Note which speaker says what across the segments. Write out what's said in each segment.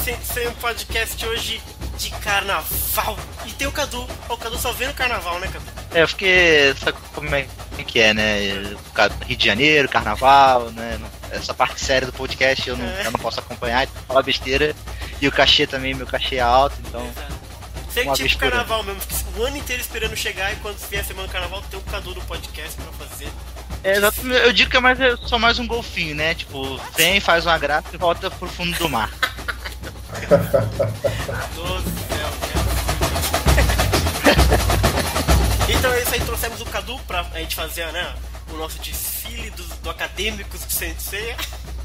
Speaker 1: Sensei, um podcast hoje de carnaval. E tem o Cadu. O Cadu só vê no carnaval, né, Cadu?
Speaker 2: Eu fiquei... Sabe como é que é, né? Rio de Janeiro, carnaval, né? Essa parte séria do podcast eu não posso acompanhar, falar besteira. E o cachê também, meu cachê é alto, então...
Speaker 1: Você que tipo carnaval mesmo, o ano inteiro esperando chegar e quando vier a semana do carnaval tem o Cadu no podcast pra fazer.
Speaker 2: Eu digo que eu sou mais um golfinho, né? Tipo, vem, faz uma graça e volta pro fundo do mar.
Speaker 1: Nossa, então é isso aí, trouxemos o Cadu pra a gente fazer, né, o nosso desfile do Acadêmicos de Sensei.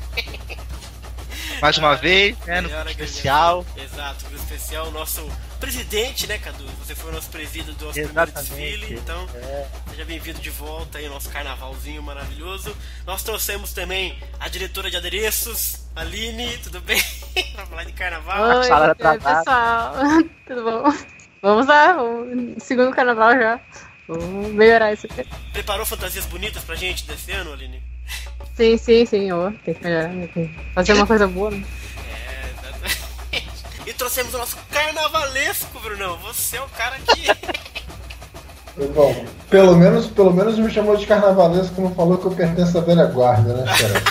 Speaker 2: Mais uma vez, né, no grupo especial.
Speaker 1: Exato, no grupo especial, o nosso presidente, né, Cadu? Você foi o nosso presídio do nosso primeiro desfile, então seja bem-vindo de volta aí ao nosso carnavalzinho maravilhoso. Nós trouxemos também a diretora de adereços, Aline, tudo bem? Pra falar de carnaval.
Speaker 3: Oi, pessoal, tudo bom? Vamos lá, segundo carnaval já. Vamos melhorar isso aqui.
Speaker 1: Preparou fantasias bonitas pra gente desse ano, Aline?
Speaker 3: Sim, tem que melhorar, tem que fazer uma coisa boa, né?
Speaker 1: Exatamente. E trouxemos o nosso carnavalesco, Brunão. Você é o cara que...
Speaker 4: Bom, pelo menos me chamou de carnavalesco, não falou que eu pertenço à velha guarda, né, cara?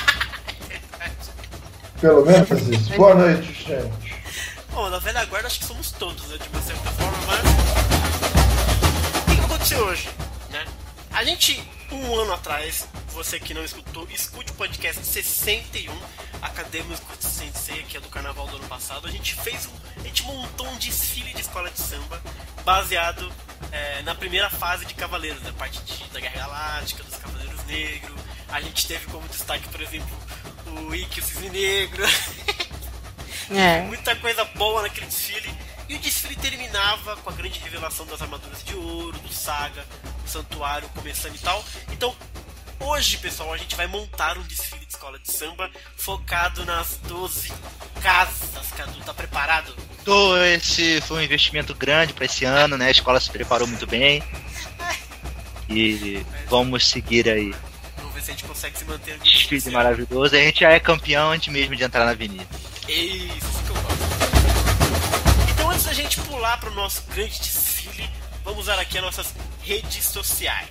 Speaker 4: Pelo menos isso. Boa noite, gente.
Speaker 1: Bom, na velha guarda acho que somos todos, né, de uma certa forma, mas... O que aconteceu hoje, né? A gente, um ano atrás, você que não escutou, escute o podcast 61, Acadêmicos de Sensei, que é do carnaval do ano passado. A gente montou um desfile de escola de samba baseado na primeira fase de Cavaleiros, da parte da Guerra Galáctica, dos Cavaleiros Negros. A gente teve como destaque, por exemplo, o Ikki, o Cisne Negro. Muita coisa boa naquele desfile. E o desfile terminava com a grande revelação das armaduras de ouro, do Saga, o santuário começando e tal. Então, hoje, pessoal, a gente vai montar um desfile de escola de samba focado nas 12 casas. Cadu, tá preparado?
Speaker 2: Esse foi um investimento grande para esse ano, né? A escola se preparou muito bem. E vamos seguir aí.
Speaker 1: Vamos ver se a gente consegue se manter no
Speaker 2: desfile maravilhoso. A gente já é campeão antes mesmo de entrar na avenida.
Speaker 1: Isso que eu gosto. Então, antes da gente pular pro nosso grande desfile, vamos usar aqui as nossas redes sociais.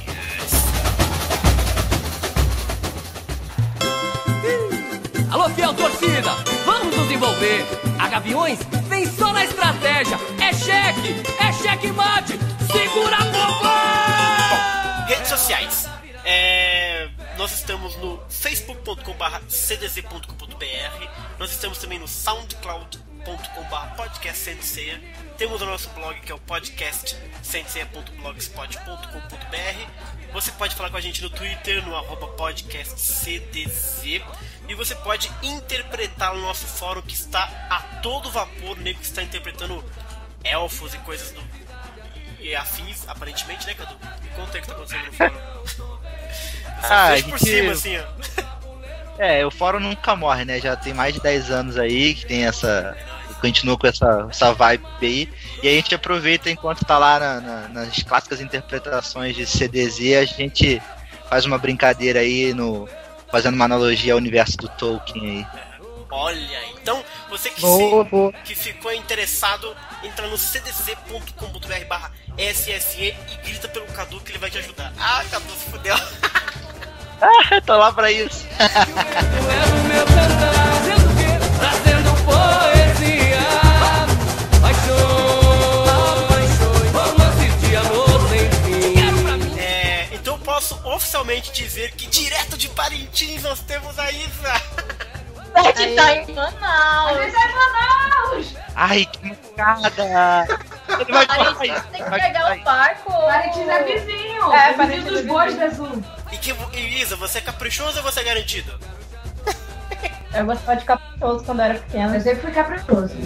Speaker 5: Alô, fiel torcida, vamos nos envolver. A Gaviões vem só na estratégia. É cheque mate, segura a bomba!
Speaker 1: Redes sociais. Nós estamos no facebook.com/cdz.com.br. Nós estamos também no soundcloud.com/podcastsenseia. Temos o nosso blog, que é o podcastsenseia.blogspot.com.br. Você pode falar com a gente no Twitter, no @podcastcdz. E você pode interpretar o nosso fórum, que está a todo vapor. O nego que está interpretando elfos e coisas e afins, aparentemente, né, Cadu? Me conta aí o que está acontecendo no fórum. Por cima, assim, ó.
Speaker 2: O fórum nunca morre, né? Já tem mais de 10 anos aí que tem continua com essa vibe aí. E a gente aproveita enquanto tá lá nas clássicas interpretações de CDZ, a gente faz uma brincadeira aí fazendo uma analogia ao universo do Tolkien aí.
Speaker 1: Olha, então você que ficou interessado, entra no cdz.com.br/SSE e grita pelo Cadu que ele vai te ajudar. Ah, Cadu, se fudeu.
Speaker 2: Tô lá pra isso.
Speaker 5: Trazendo poesia,
Speaker 1: então eu posso oficialmente dizer que direto de Parintins nós temos a Isa.
Speaker 6: Pet tá em Manaus.
Speaker 7: A gente tá em Manaus.
Speaker 2: Ai, que mancada.
Speaker 6: Ele vai tem que pegar o barco.
Speaker 7: Parintins é vizinho. Vizinho dos bois da Azul.
Speaker 1: E Isa, você é caprichoso ou você é garantido?
Speaker 6: Eu gostava de caprichoso quando eu era pequena.
Speaker 7: Eu sempre fui caprichoso.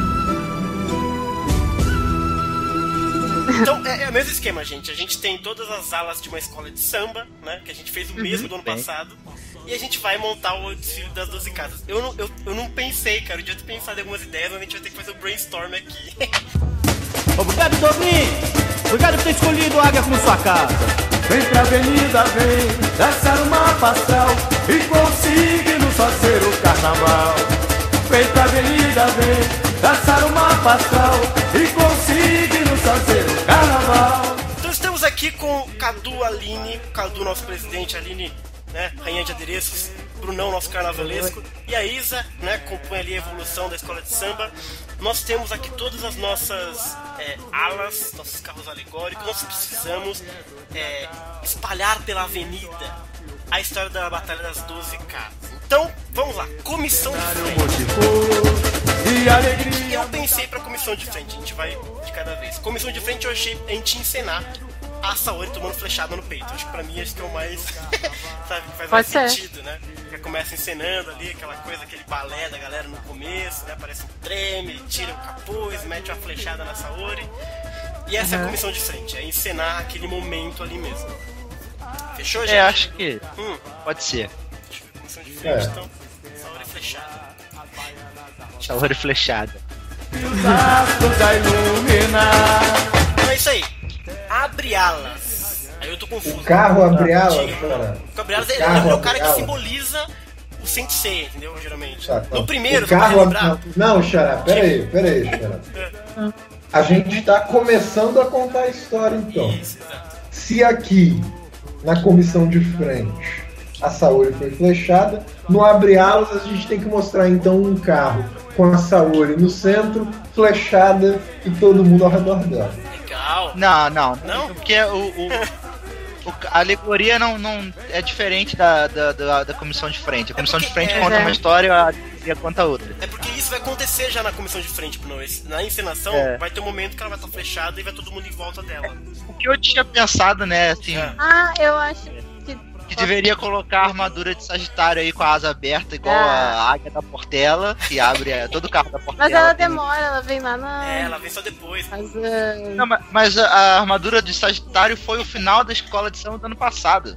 Speaker 1: Então, é o mesmo esquema, gente. A gente tem todas as alas de uma escola de samba, né? Que a gente fez o mesmo do ano passado. E a gente vai montar o desfile das 12 casas. Eu não pensei, cara. Eu devia ter pensado em algumas ideias, mas a gente vai ter que fazer o brainstorm aqui.
Speaker 8: Obrigado, Dobrinho. Obrigado por ter escolhido a Águia como sua casa.
Speaker 9: Vem pra avenida, vem dançar uma astral e consiga nos fazer o carnaval. peito a avenida vem traçar uma astral e conseguir nos fazer o carnaval.
Speaker 1: Então estamos aqui com Cadu, Aline, Cadu, nosso presidente, Aline, né, rainha de adereços, Brunão, nosso carnavalesco, e a Isa, né, compõe ali a evolução da escola de samba. Nós temos aqui todas as nossas alas, nossos carros alegóricos. Nós precisamos espalhar pela avenida a história da Batalha das 12 Casas. Então, vamos lá, comissão de frente. Eu pensei pra comissão de frente, a gente vai de cada vez. Comissão de frente, eu achei a gente encenar a Saori tomando flechada no peito. Acho que pra mim, acho que é o mais, sabe, que faz mais sentido, né? Já começa encenando ali aquela coisa, aquele balé da galera no começo, né? Parece um treme, tira o capuz, mete uma flechada na Saori. E essa é a comissão de frente, é encenar aquele momento ali mesmo. Fechou, gente?
Speaker 2: Acho que pode ser.
Speaker 1: Deixa eu ver, comissão de frente, então. Saori flechada.
Speaker 2: Saori flechada.
Speaker 1: Então é isso aí. Abre alas. Aí eu tô confuso.
Speaker 4: O carro abre alas, cara.
Speaker 1: O abre alas é o cara que simboliza o Sensei, entendeu? Geralmente.
Speaker 4: Tá.
Speaker 1: No primeiro,
Speaker 4: o carro
Speaker 1: você lembrar?
Speaker 4: Não, Xará, peraí, Xará. A gente tá começando a contar a história, então.
Speaker 1: Isso, exato.
Speaker 4: Se aqui, na comissão de frente, a Saori foi flechada, no abre alas a gente tem que mostrar, então, um carro com a Saori no centro, flechada e todo mundo ao redor dela.
Speaker 1: Legal.
Speaker 2: Não? Porque a alegoria não é diferente da comissão de frente. A comissão de frente conta uma história e a alegoria conta outra.
Speaker 1: É porque isso vai acontecer já na comissão de frente, Bruno. Na encenação vai ter um momento que ela vai estar flechada e vai todo mundo em volta dela.
Speaker 2: O que eu tinha pensado, né, assim...
Speaker 3: eu acho
Speaker 2: que deveria colocar a armadura de Sagitário aí com a asa aberta, igual a águia da Portela, que abre todo o carro da Portela.
Speaker 3: Mas ela demora, ela vem lá na...
Speaker 1: ela vem só depois.
Speaker 2: Mas a armadura de Sagitário foi o final da escola de samba do ano passado.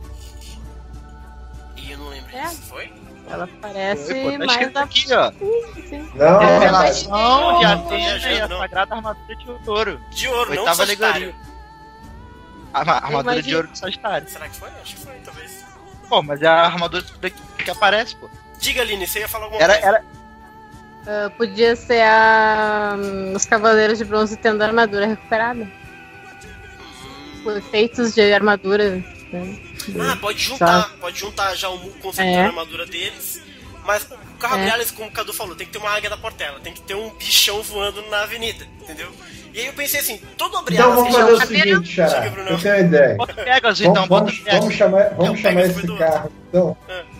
Speaker 1: E eu não lembro disso, foi?
Speaker 3: Ela parece
Speaker 2: tá
Speaker 3: mais da...
Speaker 2: aqui, ó.
Speaker 3: Sim.
Speaker 4: Não,
Speaker 2: Revelação de Atena e a sagrada armadura de ouro.
Speaker 1: De ouro,
Speaker 2: oitava
Speaker 1: não de Sagitário.
Speaker 2: alegoria. A armadura de ouro de Sagitário.
Speaker 1: Será que foi? Acho que foi, talvez.
Speaker 2: Pô, mas é a armadura que aparece, pô.
Speaker 1: Diga, Aline, você ia falar alguma coisa?
Speaker 3: Podia ser os Cavaleiros de Bronze tendo a armadura recuperada. Por efeitos de armadura. Né?
Speaker 1: Pode juntar já o conceito da armadura deles. Mas o carro Abriales, como o Cadu falou, tem que ter uma águia da Portela, tem que ter um bichão voando na avenida, entendeu? E aí eu pensei assim, todo Abriales...
Speaker 4: Então vamos fazer o seguinte, Xará, eu tenho uma ideia. Vamos chamar esse carro, então.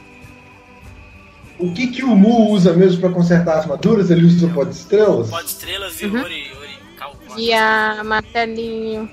Speaker 4: O que o Mu usa mesmo pra consertar as armaduras? Ele usa o pó de estrelas?
Speaker 1: Pó de estrelas e Ori
Speaker 3: e a martelinho.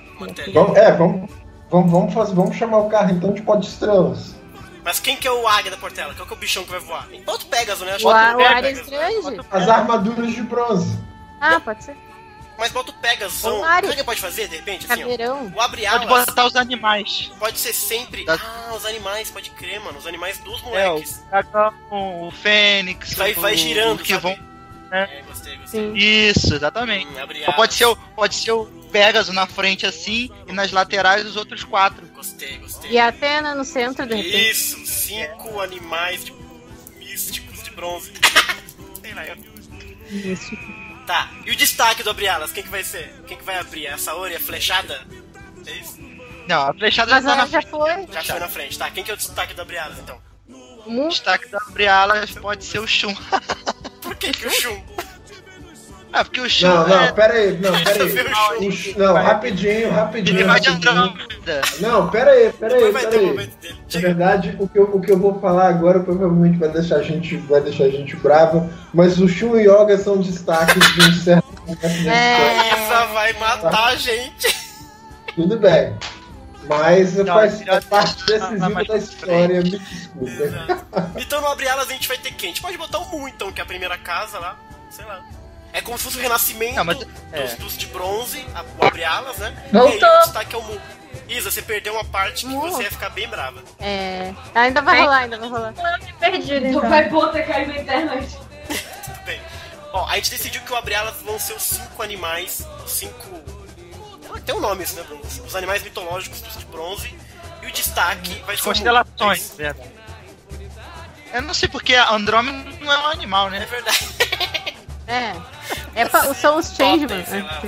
Speaker 4: Vamos chamar o carro então de pó de estrelas.
Speaker 1: Mas quem que é o águia da Portela? Qual que é o bichão que vai voar? Bota o Pegasus, né?
Speaker 3: O Ares Grande?
Speaker 4: As armaduras de bronze.
Speaker 3: Pode ser.
Speaker 1: Mas bota o Pegasus. Sabe o que pode fazer, de repente? Assim,
Speaker 3: o
Speaker 1: abre alas.
Speaker 2: Pode botar os animais.
Speaker 1: Pode ser sempre... os animais, pode crer, mano. Os animais dos
Speaker 2: É,
Speaker 1: moleques.
Speaker 2: o dragão, o fênix.
Speaker 1: Vai girando,
Speaker 2: que vão.
Speaker 1: Gostei.
Speaker 3: Sim.
Speaker 2: Isso, exatamente. Pode ser o Pegasus na frente assim e nas laterais os outros 4.
Speaker 1: Gostei.
Speaker 3: E a Atena no centro, de repente.
Speaker 1: Isso, 5 animais místicos de bronze. Sei lá,
Speaker 3: Místico.
Speaker 1: Tá, e o destaque do Abrialas, quem que vai ser? Quem que vai abrir? A Saori, a flechada? É isso?
Speaker 2: Não, a flechada
Speaker 3: Mas
Speaker 2: já tá
Speaker 3: ela
Speaker 2: na frente.
Speaker 1: Já foi na frente, tá. Quem que é o destaque do Abrialas, então?
Speaker 2: O destaque do Abrialas pode ser o Shun.
Speaker 1: Por que o Shun?
Speaker 2: Porque o Shun
Speaker 4: peraí. Rapidinho.
Speaker 2: Ele vai de Andrômeda.
Speaker 4: Não, peraí. Na verdade, o que eu vou falar agora provavelmente vai deixar a gente brava, mas o Shun e o Yoga são destaques de um certo momento.
Speaker 1: Essa vai matar a gente.
Speaker 4: Tudo bem. Mas faz parte decisiva da história, me desculpa.
Speaker 1: Então no Abrialas a gente vai ter quem? A gente pode botar o Mu, então, que é a primeira casa lá, sei lá. É como se fosse o renascimento dos de bronze, o Abrialas, né?
Speaker 6: Voltou.
Speaker 1: E aí o destaque é o Mu. Isa, você perdeu uma parte que você ia ficar bem brava.
Speaker 3: Ainda vai rolar.
Speaker 6: Eu me perdi, então. Vai puta cair na internet.
Speaker 1: Tudo bem. Ó, a gente decidiu que o Abrialas vão ser os 5 animais, os 5... Tem um nome isso, né, Bruno? Os animais mitológicos dos de bronze. E o destaque vai ser
Speaker 2: constelações, verdade. Eu não sei porque a Andrômeda não é um animal, né?
Speaker 1: É verdade.
Speaker 3: São os Changeman.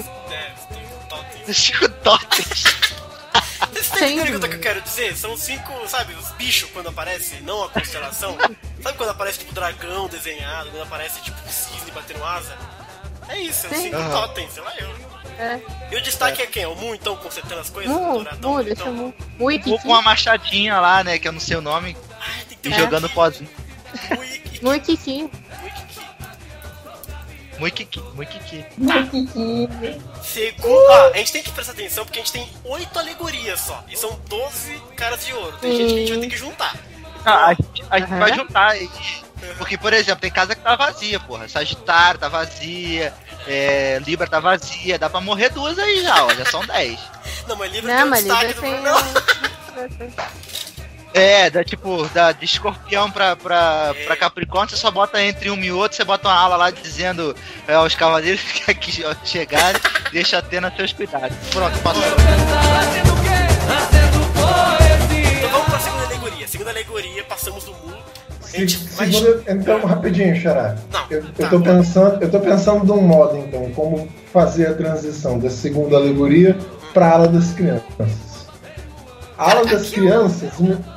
Speaker 2: Os 5 totens.
Speaker 1: Vocês entendem o que eu quero dizer? São 5, sabe, os bichos quando aparecem, não a constelação. Sabe quando aparece tipo dragão desenhado, quando aparece tipo cisne batendo asa? É isso, são 5 totens, sei lá eu. E o destaque é quem? É o Mu, então, consertando as coisas?
Speaker 3: Mu, deixa o Mu.
Speaker 2: Mu com uma machadinha lá, né, que eu não sei o nome, e jogando pozinho.
Speaker 3: Mu e Kiki.
Speaker 2: Kiki.
Speaker 1: Segundo, a gente tem que prestar atenção porque a gente tem 8 alegorias só. E são 12 caras de ouro. Tem gente que a gente vai ter que juntar.
Speaker 2: A gente vai juntar. Porque, por exemplo, tem casa que tá vazia, porra. Sagitário tá vazia. Libra tá vazia. Dá pra morrer 2 aí já, ó. Já são 10.
Speaker 1: Não, mas Libra tem um destaque do Bruno.
Speaker 2: De escorpião pra Capricórnio, você só bota entre um e outro, você bota uma ala lá dizendo os cavaleiros que aqui chegarem, deixa Atena seus cuidados. Pronto, passou.
Speaker 1: Então vamos pra segunda alegoria. Segunda alegoria, passamos do Mu.
Speaker 4: Então, rapidinho, Xará. Eu tô pensando de um modo, então, como fazer a transição da segunda alegoria pra ala das crianças. A ala das crianças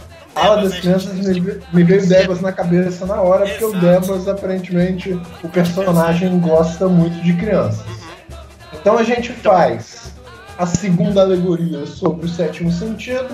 Speaker 4: me veio Debas na cabeça na hora, porque o Debas, aparentemente, o personagem gosta muito de crianças. Então a gente faz a segunda alegoria sobre o sétimo sentido,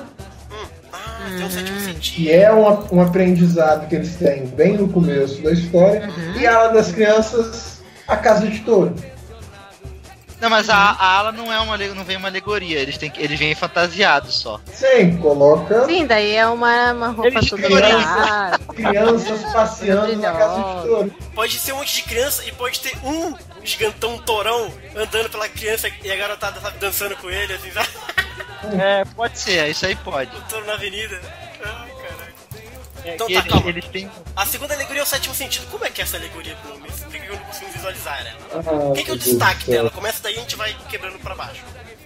Speaker 4: que é um aprendizado que eles têm bem no começo da história, e a ala das crianças, a casa de touro.
Speaker 2: Não, mas a ala não vem uma alegoria, eles vêm fantasiados só.
Speaker 4: Sim, coloca.
Speaker 3: Sim, daí é uma roupa toda
Speaker 4: crianças passeando na casa de touro.
Speaker 1: Pode ser um monte de criança e pode ter um gigantão torão andando pela criança e a garotada dançando com ele, assim, sabe?
Speaker 2: Pode ser, isso aí pode.
Speaker 1: O touro na avenida. Ai, caralho. Então
Speaker 2: tá,
Speaker 1: calma.
Speaker 2: Eles têm...
Speaker 1: A segunda alegoria é o sétimo sentido. Como é que é essa alegoria, Bruno? Me explica que eu não consigo visualizar ela. O que é o destaque dela? Começa daí e a gente vai quebrando pra baixo.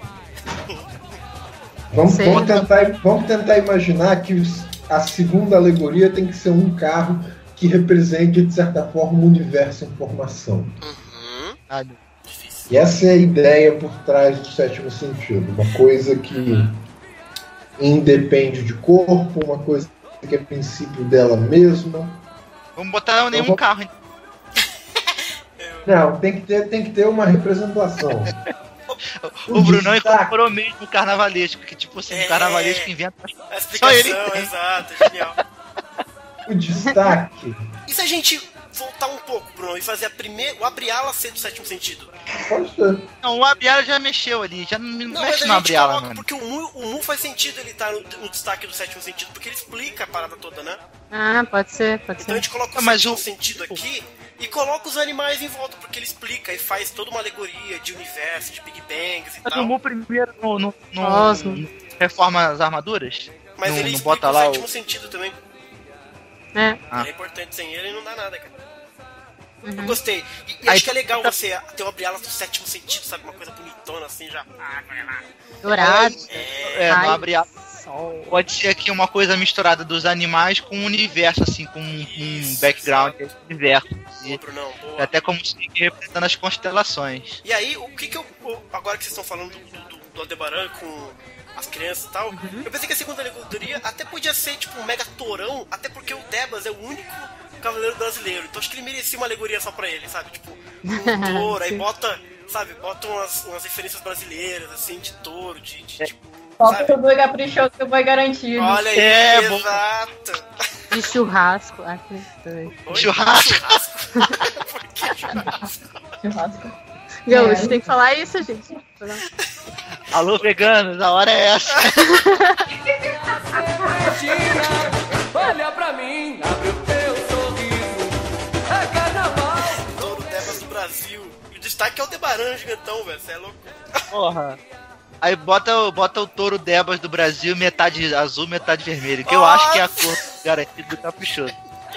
Speaker 4: Vamos tentar imaginar que a segunda alegoria tem que ser um carro que represente, de certa forma, o universo em formação. E essa é a ideia por trás do sétimo sentido. Uma coisa que independe de corpo, uma coisa que é princípio dela mesma.
Speaker 2: Vamos botar nenhum carro, então.
Speaker 4: Não, tem que ter uma representação.
Speaker 2: O Brunão incorporou mesmo o carnavalesco, que tipo assim, o carnavalesco inventa
Speaker 1: a explicação, só ele tem. Exato, genial.
Speaker 4: O destaque.
Speaker 1: E se a gente voltar um pouco, Bruno, e fazer o abre-ala ser do sétimo sentido?
Speaker 4: Pode ser.
Speaker 2: Não, o abre-ala já mexeu ali, já não mexe no abre-ala, mano.
Speaker 1: Porque o Mu faz sentido ele estar no destaque do sétimo sentido, porque ele explica a parada toda, né?
Speaker 3: Pode ser.
Speaker 1: Então a gente coloca o sétimo sentido aqui e coloca os animais em volta, porque ele explica e faz toda uma alegoria de universo, de Big Bangs e tal.
Speaker 2: Mas o Mu primeiro no reforma as armaduras?
Speaker 1: Mas ele
Speaker 2: não
Speaker 1: explica
Speaker 2: bota
Speaker 1: o
Speaker 2: lá
Speaker 1: sétimo sentido também. É importante, sem ele não dá nada, cara. Eu gostei. E acho que é legal você ter uma abre-ala do sétimo sentido, sabe? Uma coisa bonitona assim, já.
Speaker 3: Dourado.
Speaker 2: Não abre-ala. Pode ser aqui uma coisa misturada dos animais com o universo, assim, com um background do universo.
Speaker 1: Boa.
Speaker 2: Até como se representando as constelações.
Speaker 1: E aí, agora que vocês estão falando do Aldebaran com as crianças e tal, eu pensei que a segunda alegoria até podia ser tipo um mega torão, até porque o Debas é o único cavaleiro brasileiro, então acho que ele merecia uma alegoria só pra ele, sabe? Tipo, um touro, aí bota umas referências brasileiras, assim, de touro, de
Speaker 6: Falta o boi caprichoso que o boi garantido.
Speaker 1: Olha aí, exato.
Speaker 3: De churrasco.
Speaker 2: Churrasco?
Speaker 1: Por que churrasco?
Speaker 3: Gaúcho, tem que falar isso, gente.
Speaker 2: Alô, veganos, a hora é essa.
Speaker 5: Olha pra mim, abre o teu sorriso. É carnaval.
Speaker 1: Touro Debas do Brasil. E o destaque é o Aldebaran gigantão, velho. Você é louco.
Speaker 2: Porra. Aí bota o touro Debas do Brasil, metade azul, metade vermelho. Que eu acho que é a cor garantida do caprichoso.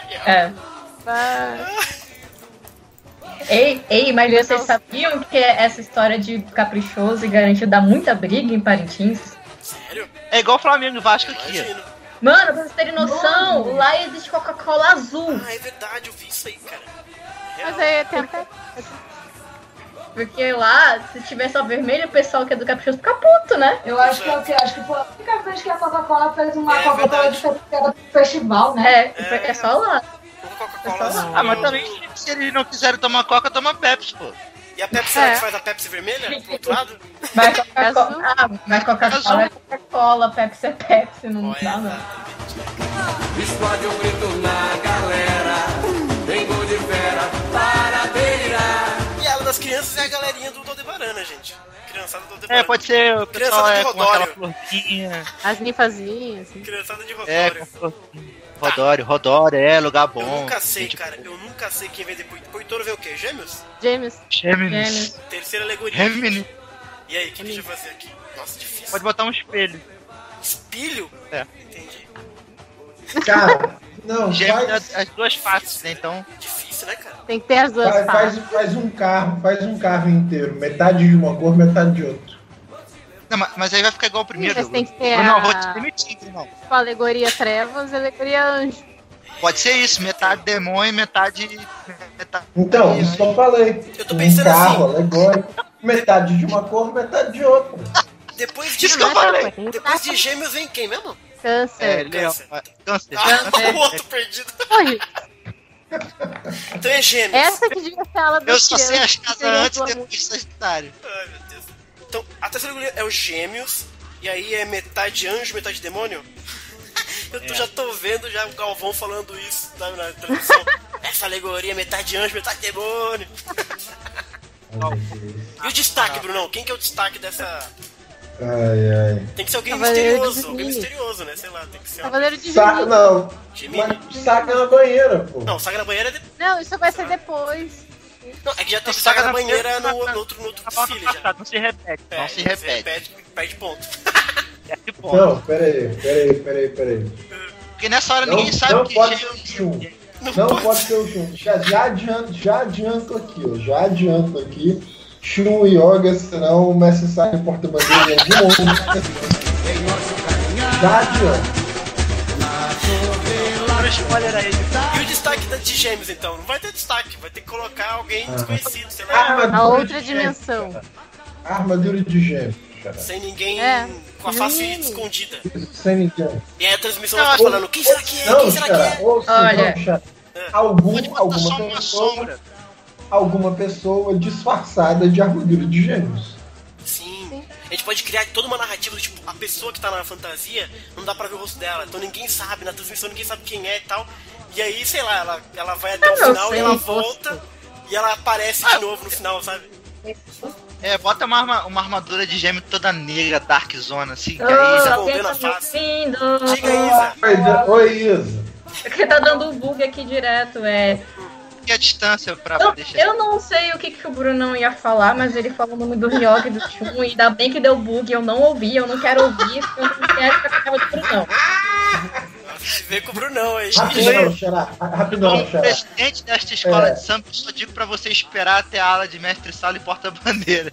Speaker 6: Ei, mas vocês sabiam que essa história de caprichoso e garantido dá muita briga em Parintins?
Speaker 1: Sério?
Speaker 2: É igual Flamengo e Vasco aqui.
Speaker 6: Mano, pra vocês terem noção, lá existe Coca-Cola azul.
Speaker 1: É verdade, eu vi isso aí, cara.
Speaker 3: Mas aí tem até
Speaker 6: Porque lá, se tiver só vermelho, o pessoal que é do Caprichoso fica puto, né?
Speaker 7: Eu acho que foi a única vez que a Coca-Cola fez uma Coca-Cola diferente do festival, né?
Speaker 6: É só lá.
Speaker 2: Mas também, se eles não quiserem tomar Coca, toma Pepsi, pô.
Speaker 1: E a Pepsi, será que faz a Pepsi vermelha pro outro lado?
Speaker 6: Vai Coca-Cola é Coca-Cola, Pepsi é Pepsi, não dá não.
Speaker 9: Explode um grito na galera, tem gol de fera, paradeira.
Speaker 1: E a ala das crianças é a galerinha do Aldebarana, gente. Criançada do Aldebarana.
Speaker 2: Pode ser o pessoal
Speaker 1: Criançada de
Speaker 2: com aquela
Speaker 1: Rodório.
Speaker 2: florzinha.
Speaker 3: As ninfazinhas, assim.
Speaker 1: Criançada de Rodório.
Speaker 2: Rodório, lugar bom.
Speaker 1: Eu nunca sei, cara. Eu nunca sei quem vem depois. Poitoro vê o quê? Gêmeos?
Speaker 2: Gêmeos.
Speaker 1: Terceira alegoria.
Speaker 2: Gêmeos.
Speaker 1: E aí, o que deixa eu fazer aqui? Nossa, difícil.
Speaker 2: Pode botar um espelho.
Speaker 1: Espelho?
Speaker 2: É.
Speaker 1: Entendi.
Speaker 4: Cara, não,
Speaker 2: Gêmeos as duas faces, né? Então.
Speaker 1: Difícil, né, cara?
Speaker 3: Tem que ter as duas
Speaker 4: faz um carro inteiro. Metade de uma cor, metade de outra.
Speaker 2: Não, mas aí vai ficar igual o primeiro.
Speaker 3: Mas tem que ter
Speaker 2: não, vou te demitir, não.
Speaker 3: Tipo, alegoria trevas e alegoria anjo.
Speaker 2: Pode ser isso, metade demônio e metade...
Speaker 4: Então, isso que eu falei.
Speaker 1: Eu tô pensando
Speaker 4: um carro
Speaker 1: assim.
Speaker 4: alegórico, metade de uma cor, metade de outra.
Speaker 1: Depois de, depois de Gêmeos vem quem mesmo?
Speaker 3: Câncer.
Speaker 2: Câncer.
Speaker 1: O outro perdido. Então é Gêmeos.
Speaker 3: Essa que devia ser a ala das
Speaker 2: Eu só sei as
Speaker 3: crianças,
Speaker 2: casas antes e
Speaker 3: seria
Speaker 2: depois Sagitário.
Speaker 1: Ai, meu Deus. Então, a terceira alegoria é os Gêmeos. E aí é metade anjo, metade demônio? Já tô vendo já o Galvão falando isso, sabe, na transmissão. Essa alegoria, metade anjo, metade demônio. E o destaque, Brunão? Quem que é o destaque dessa...
Speaker 4: Ai.
Speaker 1: Tem que ser alguém
Speaker 3: Cavaleiro
Speaker 1: misterioso.
Speaker 3: de
Speaker 1: Alguém
Speaker 3: Gemini.
Speaker 1: misterioso, né? Sei lá, tem que ser...
Speaker 3: Cavaleiro de
Speaker 4: Gemini. Não,
Speaker 1: Gemini.
Speaker 4: mas saga na banheira, pô.
Speaker 1: Não, saga na banheira é...
Speaker 3: Não, isso vai ser depois.
Speaker 1: Não, é que já teve saga na banheira no outro desfile já.
Speaker 2: Não se repete.
Speaker 1: Não se repete, perde ponto.
Speaker 4: Não, peraí.
Speaker 2: Porque nessa hora ninguém sabe
Speaker 4: não
Speaker 2: que
Speaker 4: pode ser o Shun. Não pode ser o Shun. Já adianto aqui, ó. Já adianto aqui. Shun e Yoga serão o Mestre Saga e porta-bandeira em algum momento. Já adianto.
Speaker 1: E o destaque de Gêmeos, então? Não vai ter destaque, vai ter que colocar alguém desconhecido, sei lá.
Speaker 3: A outra dimensão.
Speaker 4: Armadura de Gêmeos.
Speaker 1: Sem ninguém com a face escondida.
Speaker 4: Sem ninguém.
Speaker 1: E aí a transmissão vai falando, quem será que é? Quem será que é?
Speaker 6: Olha.
Speaker 4: Alguma pessoa disfarçada de armadura de Gêmeos.
Speaker 1: Sim. A gente pode criar toda uma narrativa do tipo, a pessoa que tá na fantasia, não dá pra ver o rosto dela, então ninguém sabe, na transmissão ninguém sabe quem é e tal. E aí, sei lá, ela vai até o final e ela volta e ela aparece de novo no final, sabe?
Speaker 2: Bota uma armadura de gêmeo toda negra, dark zona, assim, que aí
Speaker 1: Isa escondendo a face. Diga,
Speaker 4: Isa. Oi, Isa.
Speaker 6: Porque tá dando um bug aqui direto,
Speaker 2: E a distância pra deixar...
Speaker 6: Eu não sei o que o Brunão ia falar, mas ele falou o nome do Ryog e do Shun, e ainda bem que deu bug, eu não ouvi, eu não quero ouvir, eu não quero ficar com a cara do Brunão.
Speaker 1: Vem com o Brunão aí.
Speaker 4: Rapidão,
Speaker 2: Como presidente desta escola de samba, eu só digo pra você esperar até a ala de mestre sala e porta-bandeira.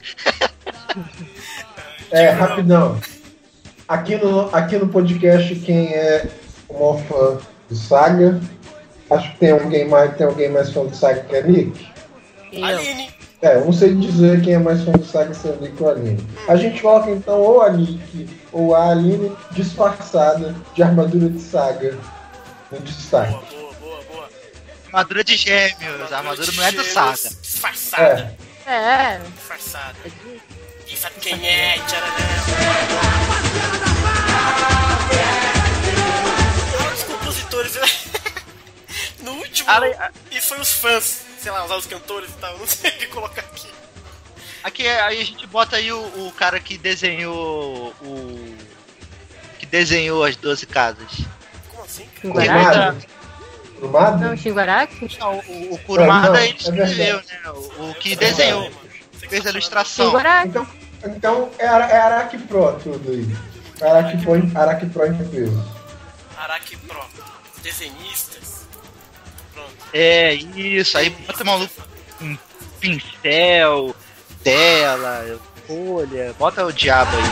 Speaker 4: Rapidão. Aqui no podcast, quem é uma fã do Saga? Acho que tem alguém mais fã do Saga que a Nick?
Speaker 1: Aline.
Speaker 4: Não sei dizer quem é mais fã do Saga, se é a Nick ou a Aline. A gente coloca então ou a Nick ou a Aline disfarçada de armadura de Saga no destaque.
Speaker 1: Boa.
Speaker 2: Armadura de gêmeos, a armadura não é do Saga.
Speaker 1: Disfarçada.
Speaker 3: Disfarçada.
Speaker 1: Quem sabe quem é? Os compositores... No último, e foi os fãs, sei lá, usar os cantores e tal, eu não sei o que colocar aqui.
Speaker 2: Aqui aí a gente bota aí o cara que desenhou as 12 casas.
Speaker 1: Como assim?
Speaker 4: Kurumada?
Speaker 3: Não, Shingaraki?
Speaker 2: Não, o Kurumada ele escreveu, né? O que desenhou, fez a ilustração.
Speaker 4: Então é Araki Pro tudo aí. Araki Pro em peso.
Speaker 1: Araki Pro, desenhistas.
Speaker 2: Isso, aí bota maluco um pincel, tela, folha, bota o diabo aí.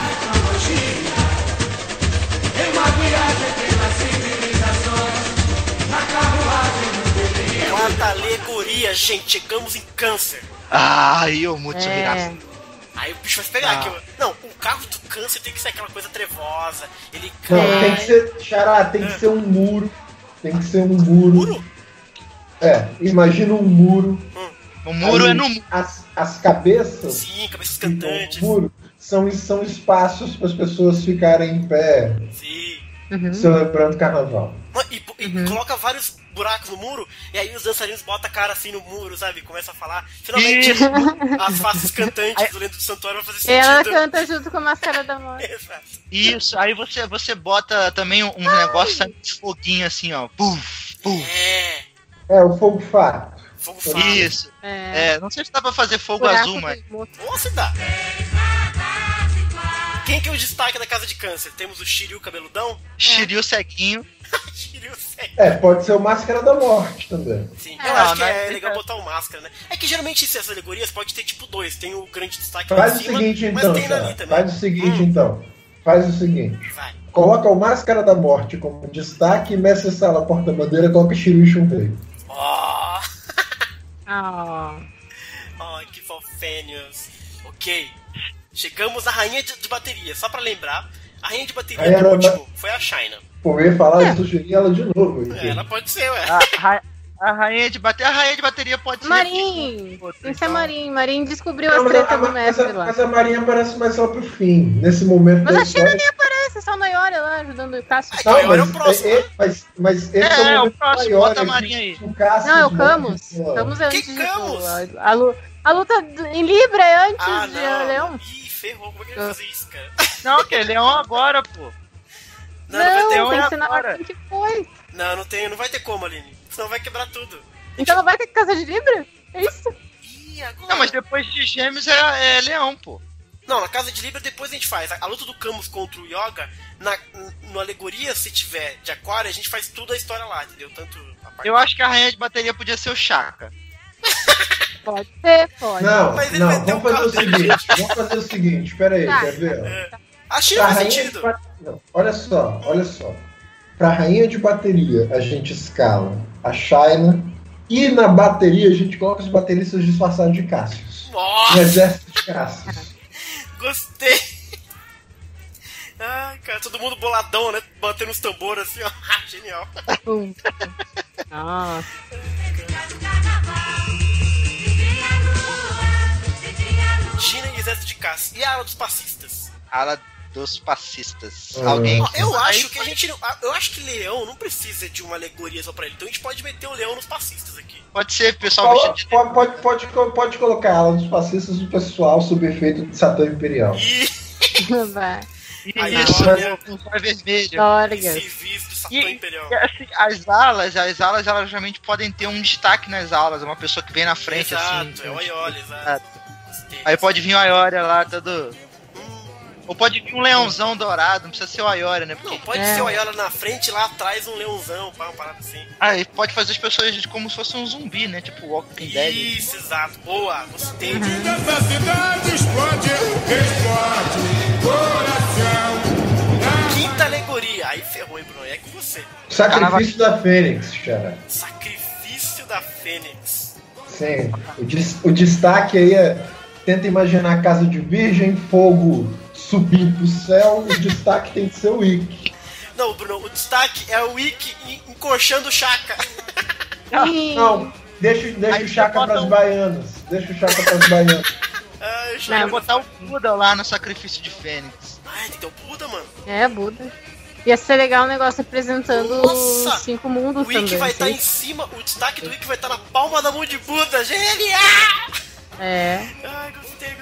Speaker 1: Quarta alegoria, gente, chegamos em Câncer.
Speaker 2: Aí o Mutsu Hirasa.
Speaker 1: Aí o bicho vai se pegar aqui. Não, o carro do câncer tem que ser aquela coisa trevosa. Ele
Speaker 4: Não, tem que ser. Xará, tem que ser um muro. Tem que ser um muro.
Speaker 1: Muro?
Speaker 4: Imagina um muro.
Speaker 2: O muro
Speaker 4: aí,
Speaker 2: é no muro.
Speaker 4: As cabeças.
Speaker 1: Sim, cabeças cantantes.
Speaker 4: O muro são espaços para as pessoas ficarem em pé.
Speaker 1: Sim.
Speaker 4: Celebrando carnaval.
Speaker 1: E coloca vários buracos no muro, e aí os dançarinos botam a cara assim no muro, sabe? Começa a falar. Finalmente, as faces cantantes do Lendo do Santuário vão fazer sentido.
Speaker 3: Ela canta junto com a Máscara da Morte.
Speaker 1: Exato.
Speaker 2: Isso, aí você bota também um negócio, sabe, de foguinho assim, ó. Puf, puf.
Speaker 4: O fogo fato.
Speaker 1: Fogo fato.
Speaker 2: Isso. Não sei se dá pra fazer fogo
Speaker 3: Buraco
Speaker 2: azul, mas...
Speaker 1: Nossa, dá. Quem que é o destaque da Casa de Câncer? Temos o Shiryu cabeludão?
Speaker 2: Shiryu ceguinho.
Speaker 1: Shiryu ceguinho.
Speaker 4: Pode ser o Máscara da Morte também.
Speaker 1: Sim, eu acho que é legal botar o máscara, né? É que geralmente essas alegorias pode ter tipo dois. Tem o grande destaque lá
Speaker 4: Faz
Speaker 1: em
Speaker 4: o
Speaker 1: cima,
Speaker 4: seguinte
Speaker 1: mas
Speaker 4: então,
Speaker 1: tem ali também.
Speaker 4: Faz o seguinte então. Faz o seguinte.
Speaker 1: Vai.
Speaker 4: Coloca o Máscara da Morte como destaque, Mestre Sala porta-bandeira, coloca Shiryu Shunrei.
Speaker 1: Que fofênios. Ok. Chegamos à rainha de bateria. Só pra lembrar, a rainha de bateria do último foi a China.
Speaker 4: Pô, eu ia falar, eu sugeri ela de novo.
Speaker 1: Ela pode ser, ué.
Speaker 2: A rainha de bateria pode ser...
Speaker 3: Marin! Tem que ser Marin. Marin descobriu as tretas do mestre lá.
Speaker 4: Mas a Marinha aparece mais lá pro fim. Nesse momento
Speaker 3: Mas
Speaker 4: da
Speaker 3: a China
Speaker 4: história...
Speaker 3: nem aparece, só o Nayori lá ajudando o Cássio.
Speaker 4: Não,
Speaker 1: Nayori é o próximo.
Speaker 4: Mas esse é o
Speaker 2: próximo, bota a Marinha aí.
Speaker 3: Não, é o Camus. Camus é antes
Speaker 1: Que Camus?
Speaker 3: A luta em Libra é antes
Speaker 1: Ah,
Speaker 3: de
Speaker 1: não.
Speaker 3: Leão.
Speaker 1: Ih, ferrou. Como é que ele vai fazer isso, cara?
Speaker 2: Não, que é Leão agora, pô.
Speaker 1: Não vai ter
Speaker 3: tem que ser na
Speaker 2: agora.
Speaker 3: ordem que foi.
Speaker 1: Não vai ter como, Aline. Senão vai quebrar tudo.
Speaker 3: Então não vai ter Casa de Libra? É isso?
Speaker 1: Ih, agora...
Speaker 2: Não, mas depois de Gêmeos é Leão, pô.
Speaker 1: Não, na Casa de Libra depois a gente faz. A luta do Camus contra o Yoga, no Alegoria, se tiver de Aquário, a gente faz tudo a história lá, entendeu? Tanto a parte...
Speaker 2: Eu acho que a rainha de bateria podia ser o Chaka.
Speaker 3: Pode ser, pode.
Speaker 4: Não,
Speaker 1: Mas ele vai ter
Speaker 4: vamos
Speaker 1: um
Speaker 4: fazer o
Speaker 1: carro
Speaker 4: seguinte. Vamos fazer o seguinte, pera aí,
Speaker 3: Tá.
Speaker 4: quer ver?
Speaker 1: A China
Speaker 4: Pra
Speaker 1: faz
Speaker 4: rainha
Speaker 1: sentido.
Speaker 4: Não, olha só. Pra rainha de bateria, a gente escala a China e na bateria a gente coloca os bateristas disfarçados de Cássius.
Speaker 1: Nossa!
Speaker 4: Um exército de Cássius.
Speaker 1: Gostei! Ai, cara, todo mundo boladão, né? Batendo os tambores assim, ó. Genial.
Speaker 3: Nossa.
Speaker 1: China e exército de caça. E a ala dos passistas?
Speaker 2: Ala dos passistas. Alguém?
Speaker 1: Ó, eu acho que a gente não. Eu acho que leão não precisa de uma alegoria só pra ele. Então a gente pode meter o leão nos passistas aqui.
Speaker 2: Pode ser, pessoal vestido de...
Speaker 4: Pode colocar a ala dos fascistas do pessoal sob efeito de Satã Imperial.
Speaker 3: Vai.
Speaker 2: Isso, com cor vermelho.
Speaker 1: Civis do Satã Imperial.
Speaker 2: Assim, as alas, elas geralmente podem ter um destaque nas alas. Uma pessoa que vem na frente,
Speaker 1: Exato,
Speaker 2: assim.
Speaker 1: é o Aioli, exato.
Speaker 2: Aí pode vir o Aiori lá, todo... Ou pode vir um leãozão dourado, não precisa ser o Aiori, né? Porque...
Speaker 1: Não, pode ser o Aioli na frente e lá atrás um leãozão, uma parada assim.
Speaker 2: Aí pode fazer as pessoas como se fosse um zumbi, né? Tipo Walking Dead.
Speaker 1: Isso, exato. Boa, gostei.
Speaker 9: Essa cidade explode coração.
Speaker 1: Quinta alegoria. Aí ferrou, hein, Bruno? É com você.
Speaker 4: Sacrifício da Fênix, cara.
Speaker 1: Sacrifício da Fênix.
Speaker 4: Sim. O destaque aí é... Tenta imaginar a casa de virgem, fogo subindo pro céu, o destaque tem que ser o Ikki.
Speaker 1: Não, Bruno, o destaque é o Ikki encoxando o Chaka.
Speaker 4: Não, deixa o Chaka pras baianas. Deixa o Chaka pras baianas.
Speaker 2: Vai botar o Buda lá no sacrifício de Fênix.
Speaker 1: Ai, tem que ter o Buda, mano.
Speaker 3: É, Buda. Ia ser legal o negócio apresentando os 5 mundos também.
Speaker 1: O Ikki vai estar em cima, o destaque do Ikki vai estar na palma da mão de Buda. Genial!
Speaker 3: É.
Speaker 1: Ai, gostei.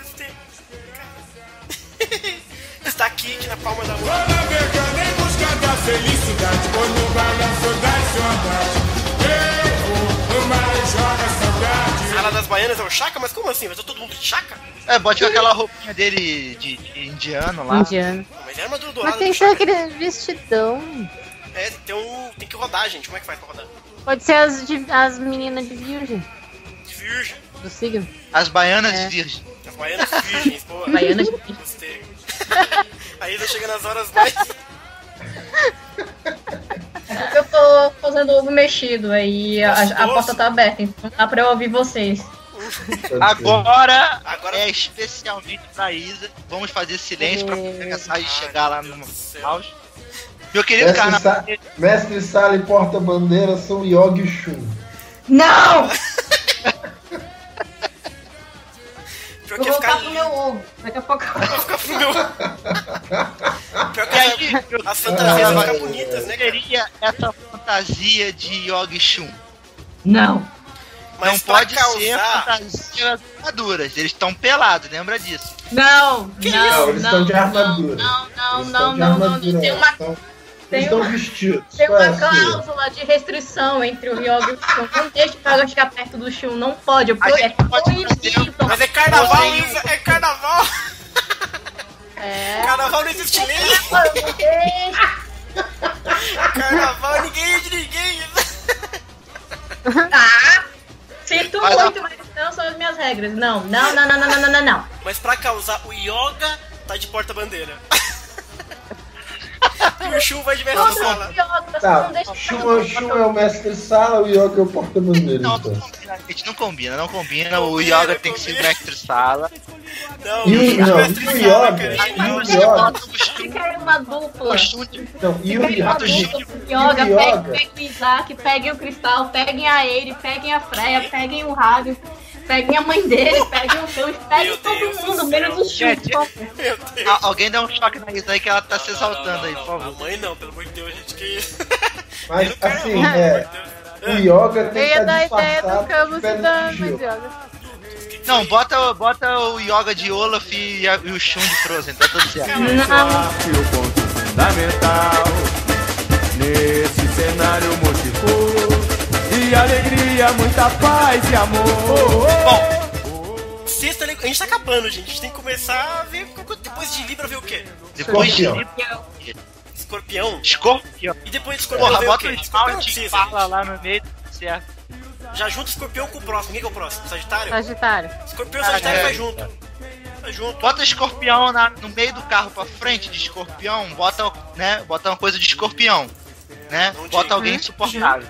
Speaker 1: Está aqui na palma da mão.
Speaker 9: Vou navegando em busca da felicidade, pois no balanço das ondas eu vou, o mar joga saudade.
Speaker 1: A ala das baianas é o Chaka? Mas como assim? Vai estar todo mundo de Chaka?
Speaker 2: É, bote com aquela roupinha dele de indiano lá.
Speaker 3: Indiano.
Speaker 1: Mas é a armadura dourada.
Speaker 3: Mas tem que ser aquele vestidão.
Speaker 1: É, tem que rodar, gente. Como é que faz pra rodar?
Speaker 3: Pode ser as meninas de virgem.
Speaker 1: De virgem.
Speaker 3: Do signo.
Speaker 2: As baianas virgens.
Speaker 1: As baianas virgens, pô.
Speaker 6: Baianas virgens.
Speaker 1: Gostei. Aí já chega nas horas mais...
Speaker 6: Eu tô fazendo ovo mexido aí, a porta tá aberta, então dá pra eu ouvir vocês.
Speaker 2: Agora é especialmente pra Isa. Vamos fazer silêncio pra a mensagem chegar lá no auge. Meu querido Carnaval.
Speaker 4: Mestre Sala e porta-bandeira são Yogi e Shun.
Speaker 6: Não!
Speaker 7: Vou voltar pro meu ovo. Daqui a pouco eu vou
Speaker 1: ficar pro meu. Pior que as fantasias vão ficar bonitas, né?
Speaker 2: Seria essa fantasia de Yogi Shun?
Speaker 6: Não.
Speaker 2: Mas não pode ser fantasias armaduras. Eles estão pelados, lembra disso?
Speaker 6: Não,
Speaker 4: eles estão de armadura.
Speaker 6: Não. Tem uma.
Speaker 4: Eles estão vestidos.
Speaker 6: Tem uma cláusula de restrição entre o Yoga e o Shun. Não deixa o Yoga chegar perto do Shun. Não pode. É proibido.
Speaker 1: Mas é carnaval, Isa. É carnaval. Carnaval não existe lei. Carnaval, ninguém é de ninguém.
Speaker 6: Tá. Sinto muito, mas não são as minhas regras. Não.
Speaker 1: Mas pra causar, o Yoga tá de porta-bandeira. E o Shun vai de mestre sala.
Speaker 4: Tá, Shun é o mestre sala, o Yoga é o porta-bandeira.
Speaker 2: Não, a gente não combina. O Yoga tem que ser mestre sala.
Speaker 4: E o Yoga?
Speaker 6: Eu quero uma dupla.
Speaker 4: E o
Speaker 6: Yoga, peguem o Isaac, peguem o Cristal, peguem a Eire, peguem a Freya, peguem o Raven. Peguem a mãe dele, peguem o Deus, peguem todo mundo, menos o Shun.
Speaker 2: Alguém dá um choque na Isa aí que ela tá se exaltando aí, por favor.
Speaker 1: A mãe não, pelo amor de Deus, gente, que...
Speaker 4: Mas assim, o Yoga tem que estar disfarçado
Speaker 3: de pé de gelo.
Speaker 2: Não, bota o Yoga de Olaf e o Shun de Frozen, tá tudo certo.
Speaker 9: O ponto fundamental nesse cenário multicolor. E alegria, muita paz e amor.
Speaker 1: Bom, sexta, a gente tá acabando, gente. A gente tem que começar a ver. Depois de Libra, ver o quê?
Speaker 2: Depois de
Speaker 1: Escorpião. E depois de Escorpião, ver o quê?
Speaker 2: Escorpião precisa, fala lá no meio, certo.
Speaker 1: Já junta Escorpião com o próximo. Quem que é o próximo? Sagitário? Escorpião e Sagitário vai junto.
Speaker 2: Bota Escorpião no meio do carro pra frente de Escorpião. Bota uma coisa de Escorpião, né? Bota alguém insuportável.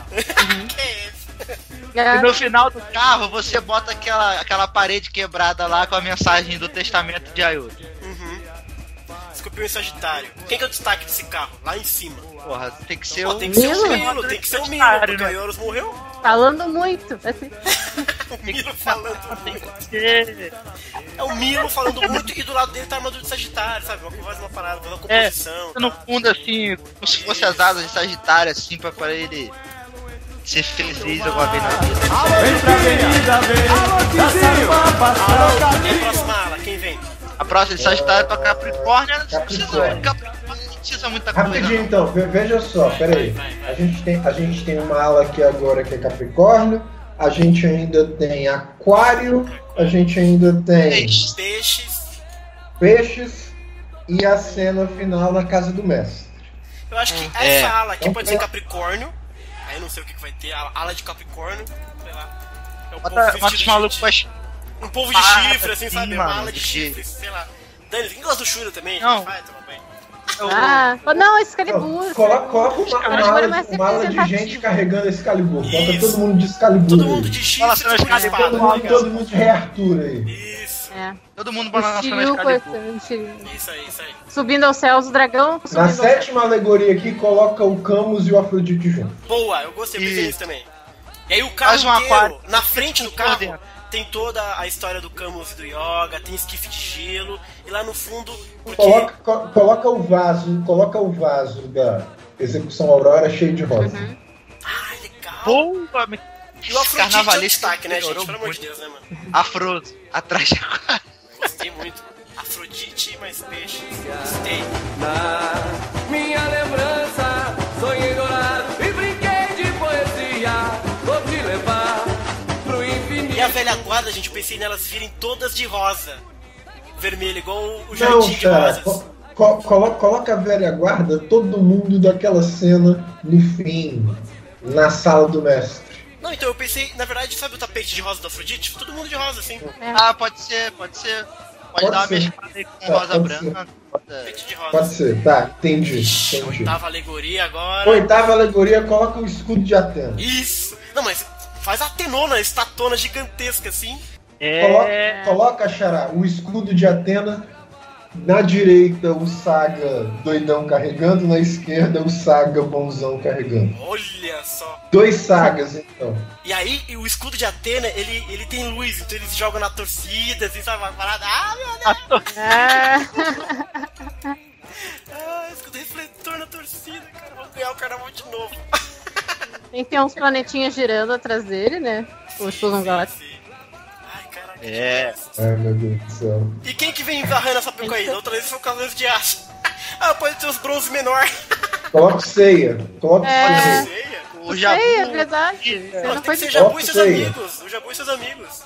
Speaker 2: E no final do carro você bota aquela parede quebrada lá com a mensagem do testamento de Ayuri.
Speaker 1: Escorpião e Sagitário. Quem que é o destaque desse carro? Lá em cima.
Speaker 2: Porra, tem que ser o
Speaker 1: Milo. Tem que ser o Milo, porque o Aioros morreu.
Speaker 3: Falando muito, assim.
Speaker 1: O Milo falando muito. É o Milo falando muito e do lado dele tá a armadura de Sagitário, sabe? Uma parada, uma composição.
Speaker 2: No fundo, assim, como se fosse as asas de Sagitário, assim, pra ele ser feliz alguma vez na vida.
Speaker 9: Vem pra avenida,
Speaker 1: vem. Próxima ala, quem vem?
Speaker 2: A próxima de Sagitário pra Capricórnio, não precisa muita coisa.
Speaker 4: Rapidinho então, veja só, peraí. A gente tem uma ala aqui agora que é Capricórnio, a gente ainda tem Aquário, a gente ainda tem Peixes e a cena final na casa do mestre.
Speaker 1: Eu acho que essa ala aqui pode ser Capricórnio. Aí eu não sei o que vai ter, a ala de Capricórnio, sei lá. É
Speaker 2: Bota os malucos pra...
Speaker 1: Um povo de chifre, assim, sabe? Uma ala de chifre, sei lá. Dani, quem gosta do Shura também?
Speaker 2: Não.
Speaker 3: Não, Excalibur.
Speaker 4: Coloca uma ala de gente carregando Excalibur. Bota todo mundo de Excalibur.
Speaker 1: Todo mundo de chifre,
Speaker 4: todo mundo de Rei Arthur aí.
Speaker 1: Isso.
Speaker 2: Todo mundo balançando Excalibur.
Speaker 1: Isso aí.
Speaker 3: Subindo aos céus, o dragão.
Speaker 4: Na sétima alegoria aqui, coloca o Camus e o Afrodite junto.
Speaker 1: Boa, eu gostei disso também. E aí o carro inteiro, na frente do carro, tem toda a história do Camus e do Yoga, tem esquife de gelo, e lá no fundo... Porque...
Speaker 4: Coloca o vaso da Execução Aurora cheio de rosa.
Speaker 1: Legal!
Speaker 2: Boa!
Speaker 1: E o Afrodite é o destaque, né, gente? Pelo amor de Deus, né, mano?
Speaker 2: Afroso, atrás de Aquário.
Speaker 1: Gostei muito. Afrodite mais peixe. Gostei.
Speaker 5: Na minha lembrança, sonhei dourado e brinquei de poesia. Vou te levar pro infinito.
Speaker 1: E a velha guarda, gente, eu pensei nelas virem todas de rosa. Vermelho, igual o jardim de rosas.
Speaker 4: Coloca a velha guarda, todo mundo daquela cena no fim, na sala do mestre.
Speaker 1: Não, então eu pensei, na verdade, sabe o tapete de rosa do Afrodite? Todo mundo de rosa, assim.
Speaker 2: Pode ser. Pode dar uma mesclada aí com rosa branca.
Speaker 1: Tapete de rosa.
Speaker 4: Pode ser, tá, entendi.
Speaker 1: Oitava alegoria agora.
Speaker 4: Oitava alegoria, coloca o escudo de Atena.
Speaker 1: Isso! Não, mas faz a Atenona, estatona gigantesca assim.
Speaker 4: Coloca, Xará, o escudo de Atena. Na direita, o Saga doidão carregando. Na esquerda, o Saga bonzão carregando.
Speaker 1: Olha só.
Speaker 4: 2 Sagas, então.
Speaker 1: E aí, o escudo de Atena, ele tem luz. Então eles jogam na torcida, assim, sabe? Uma parada. Ah, meu Deus! Escudo refletor na torcida, cara. Vamos ganhar o carnaval de novo.
Speaker 3: Tem uns planetinhas girando atrás dele, né? O Explosão Galáctica.
Speaker 4: Ai, meu Deus do céu.
Speaker 1: E quem que vem varrando essa boca aí? Da outra vez foi o Cavaleiro de Aço. Pode ter os bronze menor.
Speaker 4: Coloca Ceia.
Speaker 1: Ceia?
Speaker 3: O Jabu. Ceia, é verdade.
Speaker 1: Tem que ser Jabu e seus amigos. O Jabu e seus amigos.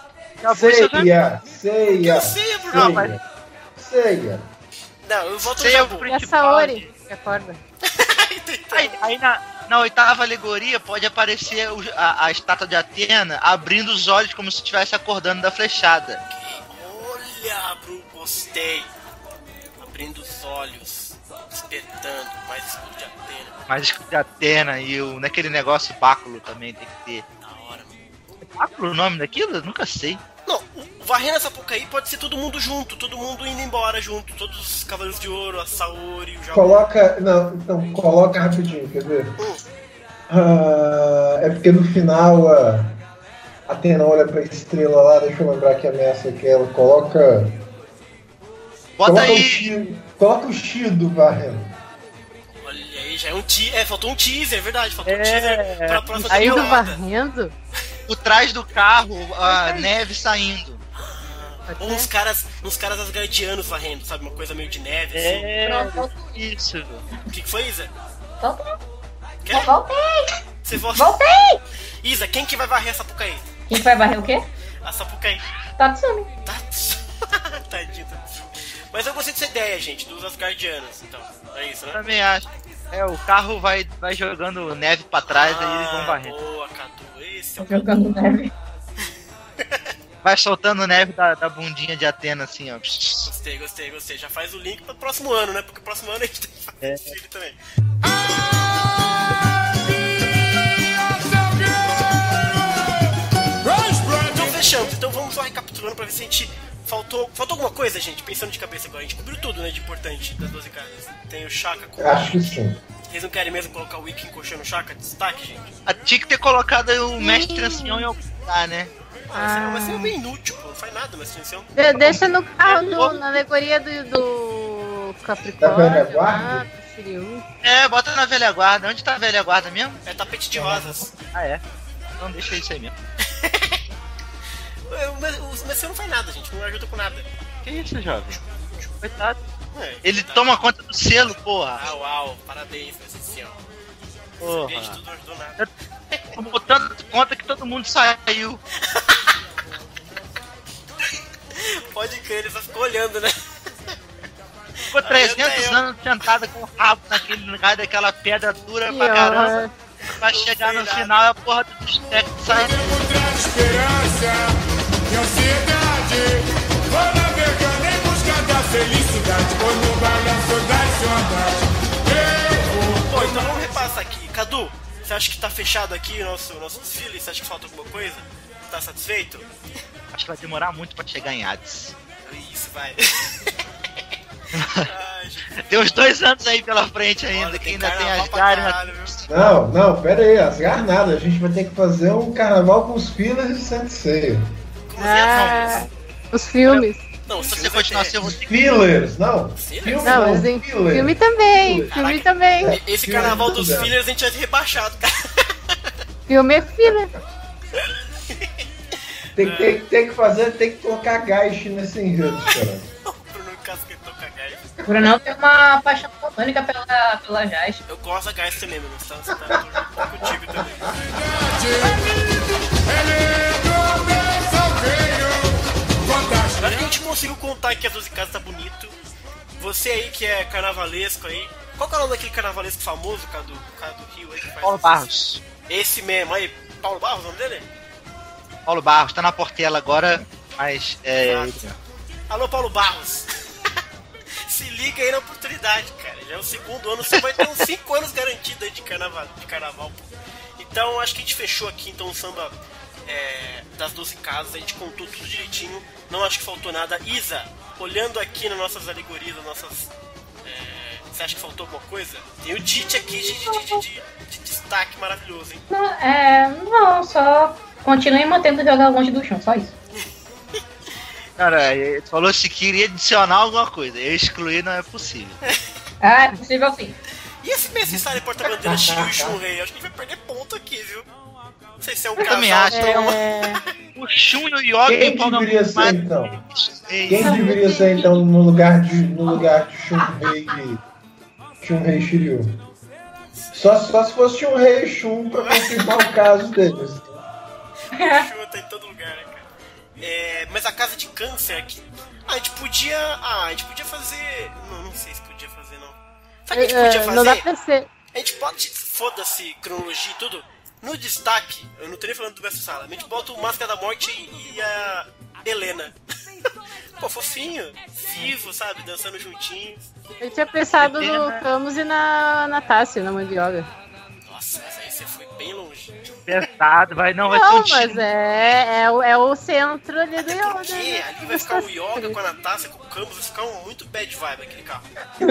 Speaker 4: Ceia.
Speaker 1: Não, eu volto no Jabu.
Speaker 3: E a Saori, que acorda.
Speaker 2: Aí na oitava alegoria pode aparecer a estátua de Atena abrindo os olhos como se estivesse acordando da flechada.
Speaker 1: Olha, Bru, gostei. Abrindo os olhos, despertando, mais escudo de Atena.
Speaker 2: Mais escudo de Atena e naquele negócio báculo também tem que ter.
Speaker 1: Da hora, mano.
Speaker 2: É báculo o nome daquilo? Eu nunca sei.
Speaker 1: Não, varrendo essa Sapucaí pode ser todo mundo junto, todo mundo indo embora junto, todos os Cavaleiros de Ouro, a Saori, o Jabu.
Speaker 4: Coloca rapidinho, quer ver? É porque no final a Atena olha pra estrela lá, deixa eu lembrar que ameaça que ela coloca.
Speaker 2: Bota aí!
Speaker 4: Coloca o Shido varrendo.
Speaker 1: Olha aí, já é um teaser. Faltou um teaser, é verdade, faltou um teaser pra próxima
Speaker 3: aí
Speaker 1: temporada.
Speaker 3: Varrendo?
Speaker 2: Por trás do carro, a neve saindo.
Speaker 1: Ou uns caras asgardianos varrendo, sabe? Uma coisa meio de neve,
Speaker 2: assim. Isso.
Speaker 1: O que foi, Isa?
Speaker 6: Voltei!
Speaker 1: Voltei! Isa, quem que vai varrer a Sapucaí?
Speaker 6: Quem que vai varrer o quê?
Speaker 1: A Sapucaí.
Speaker 6: Tatsumi.
Speaker 1: Tadinho, Tatsumi. Mas eu gostei dessa ideia, gente, dos asgardianos, então. É isso, né?
Speaker 2: Também acho. O carro vai jogando neve pra trás e eles vão varrendo.
Speaker 1: Boa, Cadu. Esse é o
Speaker 6: jogando neve.
Speaker 2: Vai soltando neve da bundinha de Atena, assim, ó.
Speaker 1: Gostei. Já faz o link pro próximo ano, né? Porque o próximo ano a gente tem que fazer filho também. Então fechamos. Então vamos só recapitulando pra ver se a gente... Faltou alguma coisa, gente? Pensando de cabeça agora. A gente cobriu tudo, né? De importante das 12 casas. Tem o Shaka com...
Speaker 4: Acho que sim.
Speaker 1: Vocês não querem mesmo colocar o Wiki encoxando o Shaka? Destaque, gente.
Speaker 2: Tinha que ter colocado o mestre ancião em algum lugar, né?
Speaker 1: Mas é bem inútil, pô. Não faz nada, mestre ancião.
Speaker 3: Deixa no carro, na alegoria do Capricórnio.
Speaker 4: Da velha guarda?
Speaker 2: Bota na velha guarda. Onde tá a velha guarda mesmo?
Speaker 1: É tapete de rosas.
Speaker 2: Então deixa isso aí mesmo.
Speaker 1: O mestre não faz nada, gente. Não ajuda com nada.
Speaker 2: Que isso, jovem? Coitado. Ele toma conta do selo, porra.
Speaker 1: Uau, parabéns, mestre ancião.
Speaker 2: Porra.
Speaker 1: Esse tudo ajudou nada.
Speaker 2: Tô botando conta que todo mundo saiu.
Speaker 1: Pode crer, ele só ficou olhando, né?
Speaker 2: Ficou 300 anos sentado com o rabo naquele lugar daquela pedra dura pra caramba. Pra chegar no final a porra do destaque sai.
Speaker 9: Esperança e ansiedade, vou navegando em busca da felicidade, vou no balanço das ondas.
Speaker 1: Pô, então vamos repassar aqui. Cadu, você acha que tá fechado aqui o nosso desfile? Você acha que falta alguma coisa? Tá satisfeito?
Speaker 2: Acho que vai demorar muito pra chegar em Hades.
Speaker 1: Isso, vai.
Speaker 2: Tem uns 2 anos aí pela frente ainda, que ainda tem Asgard.
Speaker 4: Não, pera aí, Asgard nada. A gente vai ter que fazer um carnaval com os fillers de Saint Seiya.
Speaker 3: Os filmes.
Speaker 1: Não, se
Speaker 2: você continuar assim, eu vou ter
Speaker 4: fillers, não.
Speaker 3: Filme também. Filme também.
Speaker 1: Esse carnaval dos fillers a gente vai ser rebaixado, cara.
Speaker 3: Filme é filler.
Speaker 4: Tem que colocar Gaish nesse enredo, cara.
Speaker 6: O Brunão tem uma paixão platônica pela Jazz.
Speaker 1: Eu gosto da Jazz também, mano. Você tá contigo também. Agora que a gente conseguiu contar que as 12 casas tá bonito. Você aí que é carnavalesco aí. Qual que é o nome daquele carnavalesco famoso, cara do Rio aí? Que faz
Speaker 2: Paulo Barros.
Speaker 1: Esse mesmo aí. Paulo Barros, o nome dele?
Speaker 2: Paulo Barros, tá na Portela agora, mas
Speaker 1: Alô, Paulo Barros. Se liga aí na oportunidade, cara. Já é o 2º ano, você vai ter uns 5 anos garantido aí de carnaval. Então, acho que a gente fechou aqui então o samba das 12 casas, a gente contou tudo direitinho, não acho que faltou nada. Isa, olhando aqui nas nossas alegorias, você acha que faltou alguma coisa? Tem o Dit aqui de destaque maravilhoso, hein?
Speaker 6: Não, só continue mantendo jogar longe do chão, só isso.
Speaker 2: Cara, ele falou se queria adicionar alguma coisa. Eu excluir não é possível.
Speaker 6: É possível sim.
Speaker 1: E esse necessário porta-bandeira Shiryu e Shunrei? Acho que a gente vai perder ponto aqui, viu? Não sei se é um casal.
Speaker 2: Também acho. O Shun e o Yoga...
Speaker 4: Quem deveria ser, então? Quem deveria ser, então, no lugar de Shunrei e Shiryu? Só se fosse Shunrei e Shun pra confirmar o caso deles.
Speaker 1: O Shun tá em todo lugar, né, cara? Mas a casa de câncer aqui... a gente podia fazer... Não sei se podia fazer, não. Sabe o que a gente podia fazer?
Speaker 3: Não dá pra ser.
Speaker 1: A gente pode... Foda-se cronologia e tudo. No destaque, eu não tô nem falando do Mestre Sala, a gente bota o Máscara da Morte e a Helena. Pô, fofinho, vivo, sabe? Dançando juntinhos.
Speaker 3: Eu tinha pensado no Camus e na Tássia, na Mandioca.
Speaker 1: Nossa, mas aí você foi bem longe.
Speaker 2: Pesado, vai ser um
Speaker 3: mas é o centro ali do Yoga.
Speaker 1: Porque ali vai ficar o Yoga com a Natasha, com o Camus, vai ficar muito bad vibe aquele carro.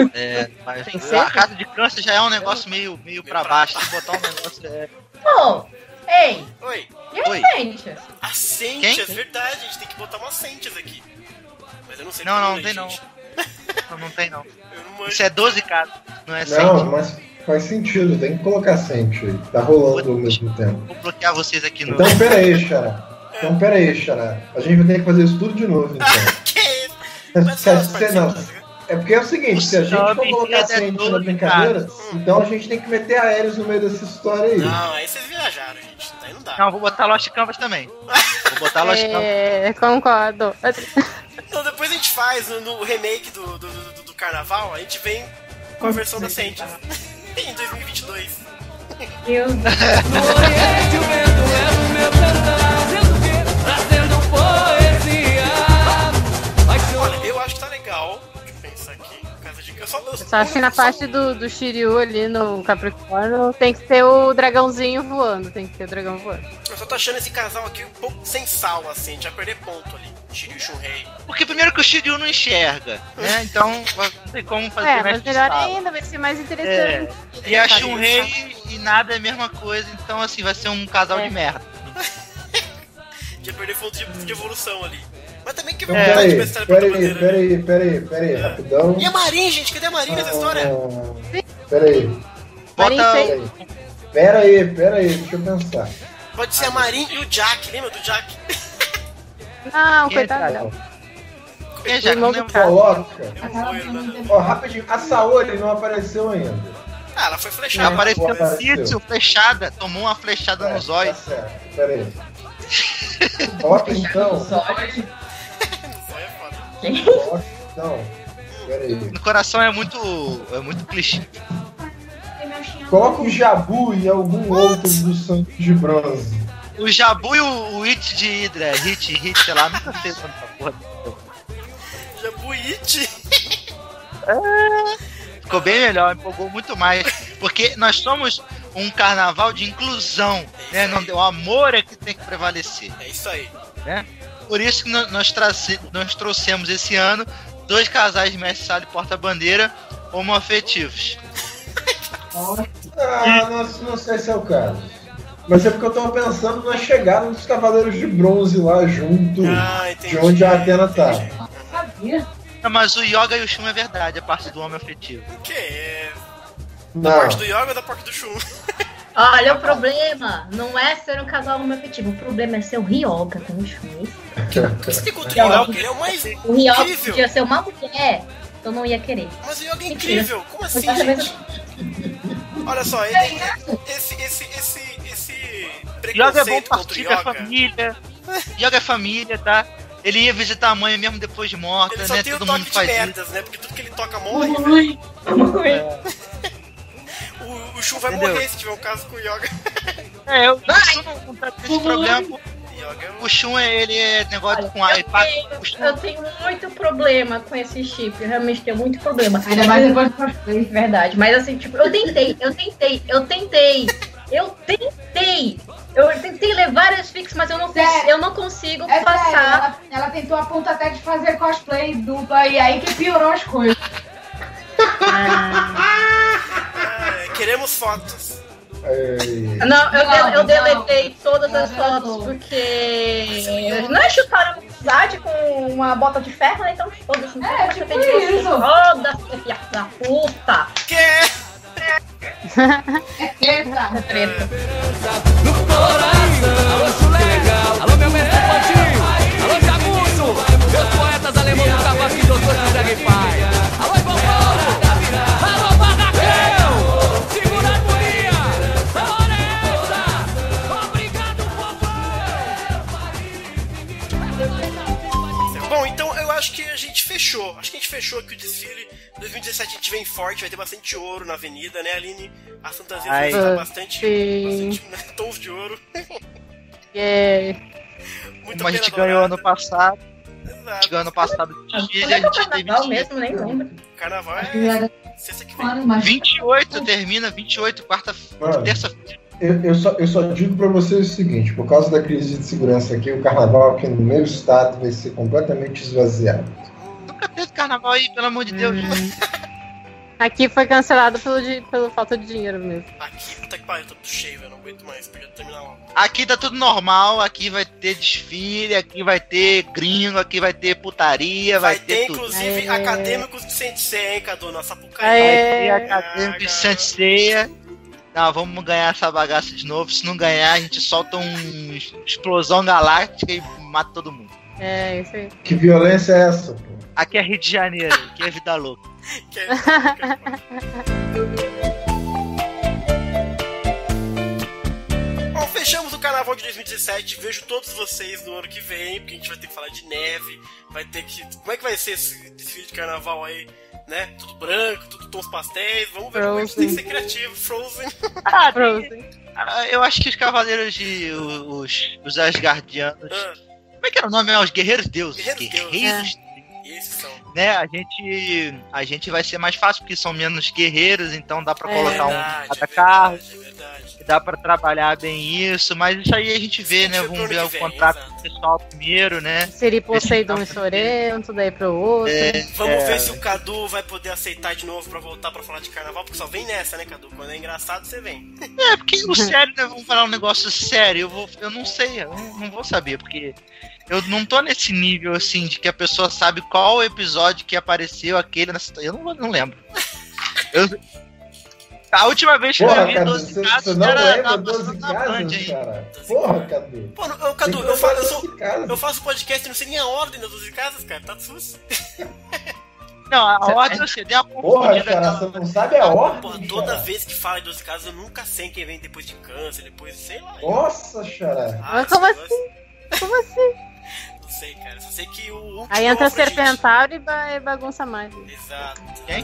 Speaker 2: Mas a casa de câncer já é um negócio meio pra baixo. Tem que botar um negócio...
Speaker 6: Pô, ei!
Speaker 1: Oi!
Speaker 6: E a Sentias?
Speaker 1: A Sentias, verdade, a gente tem que botar umas Sentias aqui. Mas eu não sei
Speaker 2: não tem não. Não tem não.
Speaker 1: Não
Speaker 2: isso é 12 casas, não é 100.
Speaker 4: Não, mas faz sentido, tem que colocar Sente aí. Tá rolando ao mesmo tempo.
Speaker 2: Vou bloquear vocês aqui no...
Speaker 4: Então pera aí, Xará. A gente vai ter que fazer isso tudo de novo, então.
Speaker 1: Que isso?
Speaker 4: Não. É porque é o seguinte, se a gente for colocar Sente na brincadeira, então a gente tem que meter aéreos no meio dessa história aí.
Speaker 1: Não, aí vocês viajaram, gente. Aí não dá.
Speaker 2: Não, vou botar Lost Canvas também. Vou botar Lost Canvas.
Speaker 3: Concordo.
Speaker 1: Então depois a gente faz no remake do Carnaval, a gente vem com a versão da Sente em 2022.
Speaker 6: Meu Deus.
Speaker 5: Oriente o vento é o meu cantar, trazendo poesia.
Speaker 1: Olha, eu acho que tá legal. Deixa eu pensar aqui. Casa de... Eu
Speaker 3: só acho que na parte do Shiryu ali no Capricórnio tem que ter o dragãozinho voando. Tem que ter o dragão voando.
Speaker 1: Eu só tô achando esse casal aqui um pouco sem sal, assim. A gente vai perder ponto ali. Shiryu e Shunrei.
Speaker 2: Porque primeiro que o Shiryu não enxerga, né? Então não tem como fazer
Speaker 3: mas melhor ainda, vai ser mais interessante.
Speaker 2: E a Shunrei e nada é a mesma coisa, então assim, vai ser um casal de merda.
Speaker 1: Já perder ponto de evolução ali. Mas também que
Speaker 4: Peraí, rapidão.
Speaker 1: E a Marin, gente? Cadê a Marin nessa história?
Speaker 4: Peraí. Peraí, deixa eu pensar.
Speaker 1: Pode ser a Marin e o Jack, lembra do Jack?
Speaker 3: Não, coitado.
Speaker 4: Coloca. Rapidinho, a Saori não apareceu ainda.
Speaker 1: Ah, ela foi flechada.
Speaker 2: Apareceu flechada, tomou uma flechada nos olhos.
Speaker 4: Tá certo, peraí. Coloca então. Então, peraí.
Speaker 2: No coração é muito clichê.
Speaker 4: Coloca o Jabu e algum outro do sangue de bronze.
Speaker 2: O Jabu e o It de Hydra, Hit, sei lá, nunca sei essa porra.
Speaker 1: Jabu e It?
Speaker 2: Ficou bem melhor, empolgou muito mais. Porque nós somos um carnaval de inclusão, né? O amor é que tem que prevalecer.
Speaker 1: É isso aí.
Speaker 2: Né? Por isso que nós trouxemos esse ano 2 casais de mestre sala e porta-bandeira homoafetivos.
Speaker 4: Não sei se é o caso. Mas é porque eu tava pensando na chegada dos Cavaleiros de Bronze lá junto de onde a Athena tá.
Speaker 6: Sabia?
Speaker 2: Não, mas o Yoga e o Shun é verdade, a parte do homem afetivo.
Speaker 1: O que é?
Speaker 4: Da
Speaker 1: parte do Yoga ou da parte do Shun?
Speaker 6: Olha, o problema não é ser um casal homoafetivo, o problema é ser o Ryoga com o Shun.
Speaker 1: O que você tem contra o Yoga? Ele é o mais
Speaker 6: o Ryoga podia ser uma mulher, eu não ia querer.
Speaker 1: Mas o Yoga é incrível, como assim, gente? Olha só, esse
Speaker 2: Yoga é bom
Speaker 1: preconceito contra o
Speaker 2: Yoga.
Speaker 1: Yoga.
Speaker 2: Família. Yoga é família, tá? Ele ia visitar a mãe mesmo depois de morta,
Speaker 1: ele só
Speaker 2: né?
Speaker 1: tem
Speaker 2: Todo
Speaker 1: o toque
Speaker 2: mundo
Speaker 1: de
Speaker 2: faz
Speaker 1: merdas,
Speaker 2: isso.
Speaker 1: né? Porque tudo que ele toca morre. O Shun vai morrer se tiver um caso com o Yoga.
Speaker 2: O Shun não tá com esse problema. O Shun, ele é negócio com a iPad.
Speaker 6: Eu tenho muito problema com esse chip. Eu realmente tenho muito problema.
Speaker 7: Ainda mais depois do cosplay.
Speaker 6: Verdade. Mas assim, tipo, eu tentei. Eu tentei ler várias fics, mas eu não consigo passar.
Speaker 7: Sério, ela tentou a ponto até de fazer cosplay dupla e aí que piorou as coisas.
Speaker 1: Queremos fotos.
Speaker 6: Não, eu deletei todas as fotos porque não chutaram a amizade com uma bota de ferro, né? Então todas
Speaker 7: tipo isso.
Speaker 6: Foda-se, filha da puta.
Speaker 7: É
Speaker 6: treta.
Speaker 5: No coração. Alô, Chulega. Alô, meu mestre Pontinho. Alô, Jagunço. Meus poetas alemães do Cavaco e doutor do Drag Pai. Alô, Ivan Paulo. Alô, Barracão. Segura a harmonia. A hora é essa. Obrigado, povo.
Speaker 1: Bom, então eu acho que a gente fechou. Acho que a gente fechou aqui o desfile. 2017 a gente vem forte, vai ter bastante ouro na avenida, né, Aline? As fantasias vão estar bastante tons de ouro.
Speaker 2: Como a gente ganhou ano passado. Exato. A gente ganhou ano passado de desfile, a gente teve
Speaker 6: mesmo, nem lembro.
Speaker 1: Carnaval é sexta que vem.
Speaker 2: 28, termina 28, terça-feira.
Speaker 4: Eu só digo pra vocês o seguinte, por causa da crise de segurança aqui, o carnaval aqui no meu estado vai ser completamente esvaziado.
Speaker 2: Nunca teve carnaval aí, pelo amor de Deus.
Speaker 3: Aqui foi cancelado pela falta de dinheiro mesmo.
Speaker 1: Aqui, puta que pariu, tá tudo cheio, eu não aguento mais, podia terminar logo.
Speaker 2: Aqui tá tudo normal, aqui vai ter desfile, aqui vai ter gringo, aqui vai ter putaria, vai ter tudo.
Speaker 1: Inclusive acadêmicos de Sensei, hein, Cadu, nossa Sapucaí.
Speaker 2: Vai ter acadêmicos de Sensei. Não, vamos ganhar essa bagaça de novo, se não ganhar a gente solta uma explosão galáctica e mata todo mundo.
Speaker 3: É, isso aí.
Speaker 4: Que violência é essa, pô?
Speaker 2: Aqui é Rio de Janeiro, aqui é vida louca.
Speaker 1: Bom, fechamos o carnaval de 2017. Vejo todos vocês no ano que vem, porque a gente vai ter que falar de neve. Vai ter que. Como é que vai ser esse desfile de carnaval aí? Né? Tudo branco, tudo tons pastéis. Vamos ver como a gente tem que ser criativo. Frozen.
Speaker 3: Frozen.
Speaker 2: Eu acho que os cavaleiros de. Os Asgardianos. Como é que era o nome? Os Guerreiros Deuses. Guerreiros.
Speaker 1: Esses são.
Speaker 2: Né? A gente vai ser mais fácil porque são menos guerreiros, então dá pra colocar um cada carro. Dá pra trabalhar bem isso, mas isso aí a gente vê, né? Vamos ver o contrato do pessoal primeiro, né?
Speaker 3: Seria Poseidon e Sorento, daí pro outro.
Speaker 1: Vamos ver se o Cadu vai poder aceitar de novo pra voltar pra falar de carnaval, porque só vem nessa, né, Cadu? Quando é engraçado, você vem.
Speaker 2: Porque o sério, né? Vamos falar um negócio sério. Eu não sei, eu não vou saber, porque eu não tô nesse nível, assim, de que a pessoa sabe qual episódio que apareceu aquele nessa... Eu não lembro. A última vez que eu vi 12 casos,
Speaker 4: você não lembra 12 casos, cara? Porra, Cadu.
Speaker 1: Pô, Cadu, eu faço podcast e não sei nem a ordem das 12 casas, cara. Tá sus.
Speaker 2: Não, a ordem eu sei, dei a
Speaker 4: Porra, cara, você não sabe a ordem?
Speaker 1: Porra, toda vez que fala de 12 casas, eu nunca sei quem vem depois de câncer, depois, sei lá.
Speaker 4: Nossa, xará.
Speaker 3: Mas como assim? Como assim?
Speaker 1: Não sei, cara. Só sei que o último.
Speaker 3: Aí entra Serpentário e bagunça mais.
Speaker 1: Exato.
Speaker 2: Quem?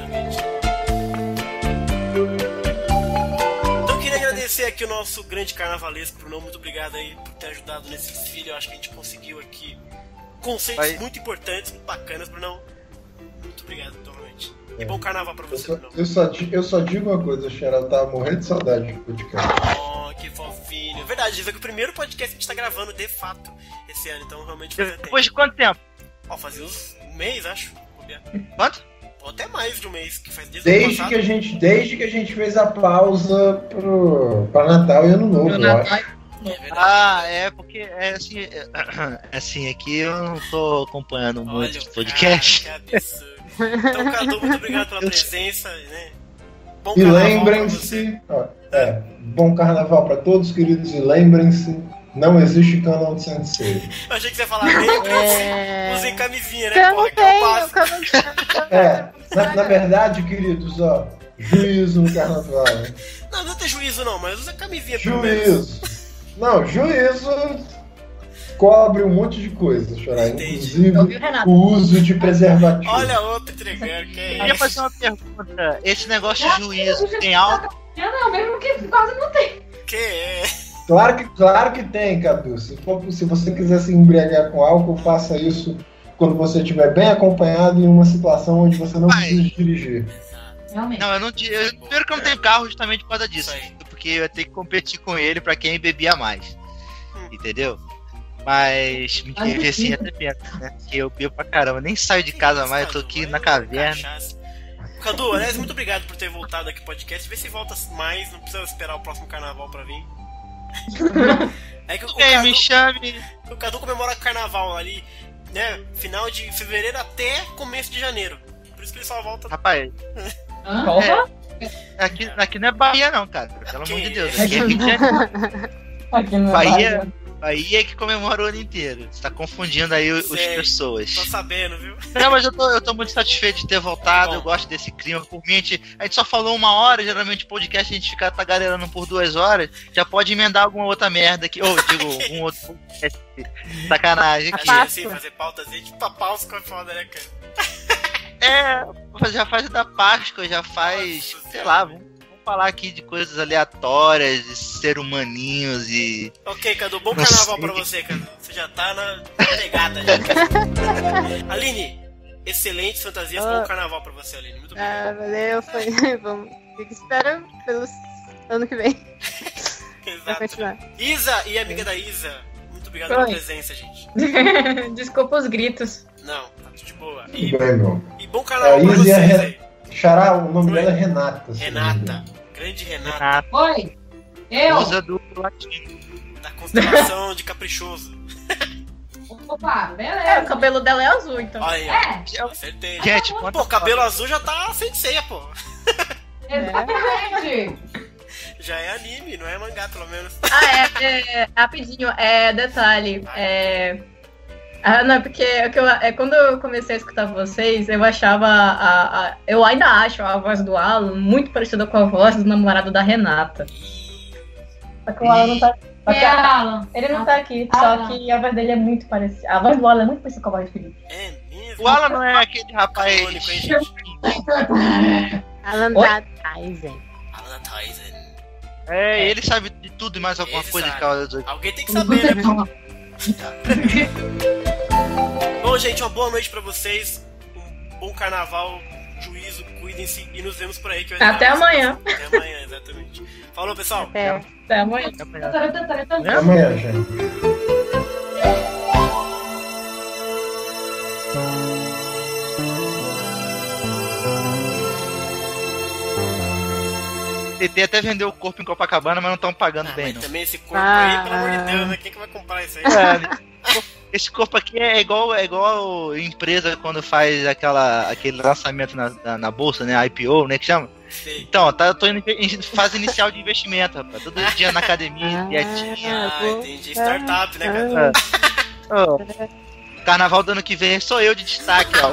Speaker 1: Então eu queria agradecer aqui o nosso grande carnavalesco, Brunão. Muito obrigado aí por ter ajudado nesse desfile. Eu acho que a gente conseguiu aqui conceitos muito importantes, muito bacanas, Brunão. Muito obrigado, novamente. E bom carnaval pra você, Brunão.
Speaker 4: Eu só digo uma coisa, Xará, eu tava morrendo de saudade do podcast.
Speaker 1: Oh, que fofinho. É verdade, que o primeiro podcast que a gente tá gravando, de fato, esse ano, então realmente fazia tempo.
Speaker 2: Depois de quanto tempo?
Speaker 1: Fazia uns um mês, acho.
Speaker 2: Quanto?
Speaker 1: Ou até mais de um mês, que faz desde
Speaker 4: que a gente fez a pausa pra Natal e Ano Novo, eu acho.
Speaker 2: Porque assim, aqui eu não tô acompanhando muito o podcast.
Speaker 1: Cara, que absurdo. Então, Cadu, muito obrigado pela presença, né?
Speaker 4: Bom e lembrem-se, bom carnaval pra todos, queridos, e lembrem-se, não existe canon de Sensei.
Speaker 1: Eu achei que você ia falar lembrem-se, usem camisinha, né? Porra, que é o básico.
Speaker 4: Na verdade, queridos, juízo no carnaval. Né?
Speaker 1: Não tem juízo não, mas usa camisinha
Speaker 4: juízo. Não, juízo cobre um monte de coisa, Chorar. Inclusive o uso de preservativo.
Speaker 1: Olha outro entregando, que é isso?
Speaker 2: Eu queria fazer uma pergunta. Esse negócio de juízo tem álcool?
Speaker 7: Não, mesmo que quase não tem.
Speaker 1: Que é?
Speaker 4: Claro que tem, Cadu. Se você quiser se embriagar com álcool, faça isso quando você estiver bem acompanhado em uma situação onde você não precisa dirigir.
Speaker 7: Realmente.
Speaker 2: Não, primeiro que eu não tenho carro justamente por causa disso. Porque porque eu ia ter que competir com ele pra quem bebia mais. Entendeu? Mas me teve assim até pena, né? Porque eu bebo pra caramba, nem saio de casa mais, eu tô aqui na caverna.
Speaker 1: Cadu, aliás, muito obrigado por ter voltado aqui no podcast. Vê se volta mais, não precisa esperar o próximo carnaval pra vir. É que
Speaker 2: me chame.
Speaker 1: O Cadu comemora o carnaval ali, né? Final de fevereiro até começo de janeiro. Por isso que ele só volta.
Speaker 2: Rapaz. Aqui não é Bahia, não, cara. Pelo amor de Deus. Aqui é Rio de Janeiro. Bahia é que comemora o ano inteiro. Você tá confundindo aí as pessoas.
Speaker 1: Tô sabendo, viu?
Speaker 2: Não, mas eu tô muito satisfeito de ter voltado. Eu gosto desse clima. Por mim, a gente só falou 1 hora. Geralmente, podcast a gente fica tagarelando por 2 horas. Já pode emendar alguma outra merda aqui. Ou, digo, algum outro podcast. Sacanagem.
Speaker 1: Assim, fazer pautazinha tipo a pausa com a foda, né, cara?
Speaker 2: Já faz da Páscoa, já faz. Sei lá, vamos falar aqui de coisas aleatórias, de ser humaninhos e...
Speaker 1: Ok, Cadu, bom carnaval pra você, Cadu. Você já tá na pegada, já. Aline, excelentes fantasias, bom carnaval pra você, Aline. Muito obrigado.
Speaker 3: Valeu, foi... Vamos, espera pelo ano que vem.
Speaker 1: Exato. Isa e amiga da Isa, muito obrigado pela presença, gente.
Speaker 6: Desculpa os gritos.
Speaker 1: Não, tá tudo de boa.
Speaker 4: E
Speaker 1: bom carnaval pra vocês aí.
Speaker 4: Xará, o nome dela é Renata.
Speaker 1: Renata. Grande Renata.
Speaker 7: Oi. Eu.
Speaker 2: Usa do latino.
Speaker 1: Da constelação de Caprichoso.
Speaker 7: Opa, beleza.
Speaker 6: O cabelo dela é azul, então.
Speaker 1: Aí, acertei.
Speaker 2: Gente,
Speaker 1: pô, cabelo azul já tá sem ceia, pô.
Speaker 7: Exatamente.
Speaker 1: Já é anime, não é mangá, pelo menos.
Speaker 6: Rapidinho, detalhe. Não, porque quando eu comecei a escutar vocês, eu achava eu ainda acho a voz do Alan muito parecida com a voz do namorado da Renata. Só que o Alan não tá aqui.
Speaker 7: Alan?
Speaker 6: Ele não tá aqui, só que a voz dele é muito parecida. A voz do Alan é muito parecida com a voz do Felipe.
Speaker 1: É mesmo?
Speaker 2: O Alan não é aquele rapaz...
Speaker 3: Alan da Tyson.
Speaker 1: Alan Tyson.
Speaker 2: Ele sabe de tudo e mais alguma coisa de Cavaleiro do Zodíaco.
Speaker 1: Alguém tem que saber, né? Bom, gente, uma boa noite pra vocês. Um bom carnaval, juízo, cuidem-se e nos vemos por aí.
Speaker 6: Até amanhã.
Speaker 1: Até amanhã, exatamente. Falou, pessoal.
Speaker 6: Até amanhã.
Speaker 4: Até amanhã, gente.
Speaker 2: TT até vendeu o corpo em Copacabana, mas não estão pagando bem, não.
Speaker 1: Também esse corpo aí, pelo amor de Deus, né? Quem que vai comprar isso aí?
Speaker 2: Esse corpo aqui é igual empresa quando faz aquele lançamento na bolsa, né? IPO, né? Que chama?
Speaker 1: Sei.
Speaker 2: Então, eu tô indo em fase inicial de investimento, rapaz. Todo dia na academia, dietinha.
Speaker 1: Entendi. Startup, né, cara?
Speaker 2: Carnaval do ano que vem sou eu de destaque, ó.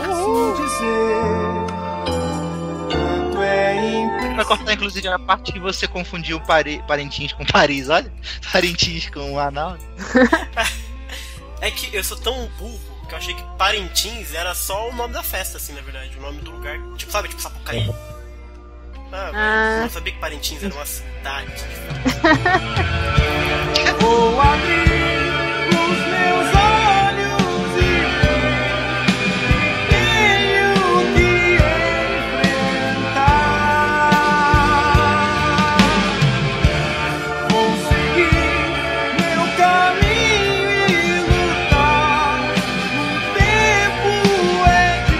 Speaker 2: Vai cortar, inclusive, a parte que você confundiu Parintins com Paris, olha. Parintins com Manaus.
Speaker 1: É que eu sou tão burro que eu achei que Parintins era só o nome da festa, assim, na verdade. O nome do lugar, tipo, sabe? Tipo Sapucaí. Eu não sabia que Parintins era uma cidade.
Speaker 9: Vou abrir os meus olhos e tenho que enfrentar. Vou seguir meu caminho e lutar. O tempo é de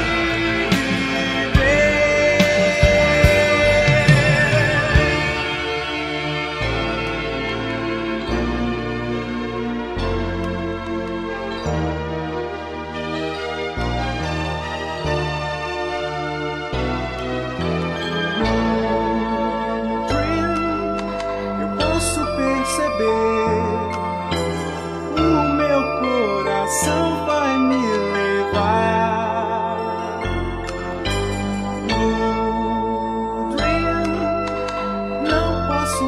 Speaker 9: eu posso perceber, o meu coração vai me levar. Dream, não posso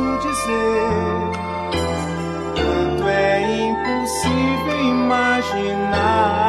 Speaker 9: dizer, tanto é impossível imaginar.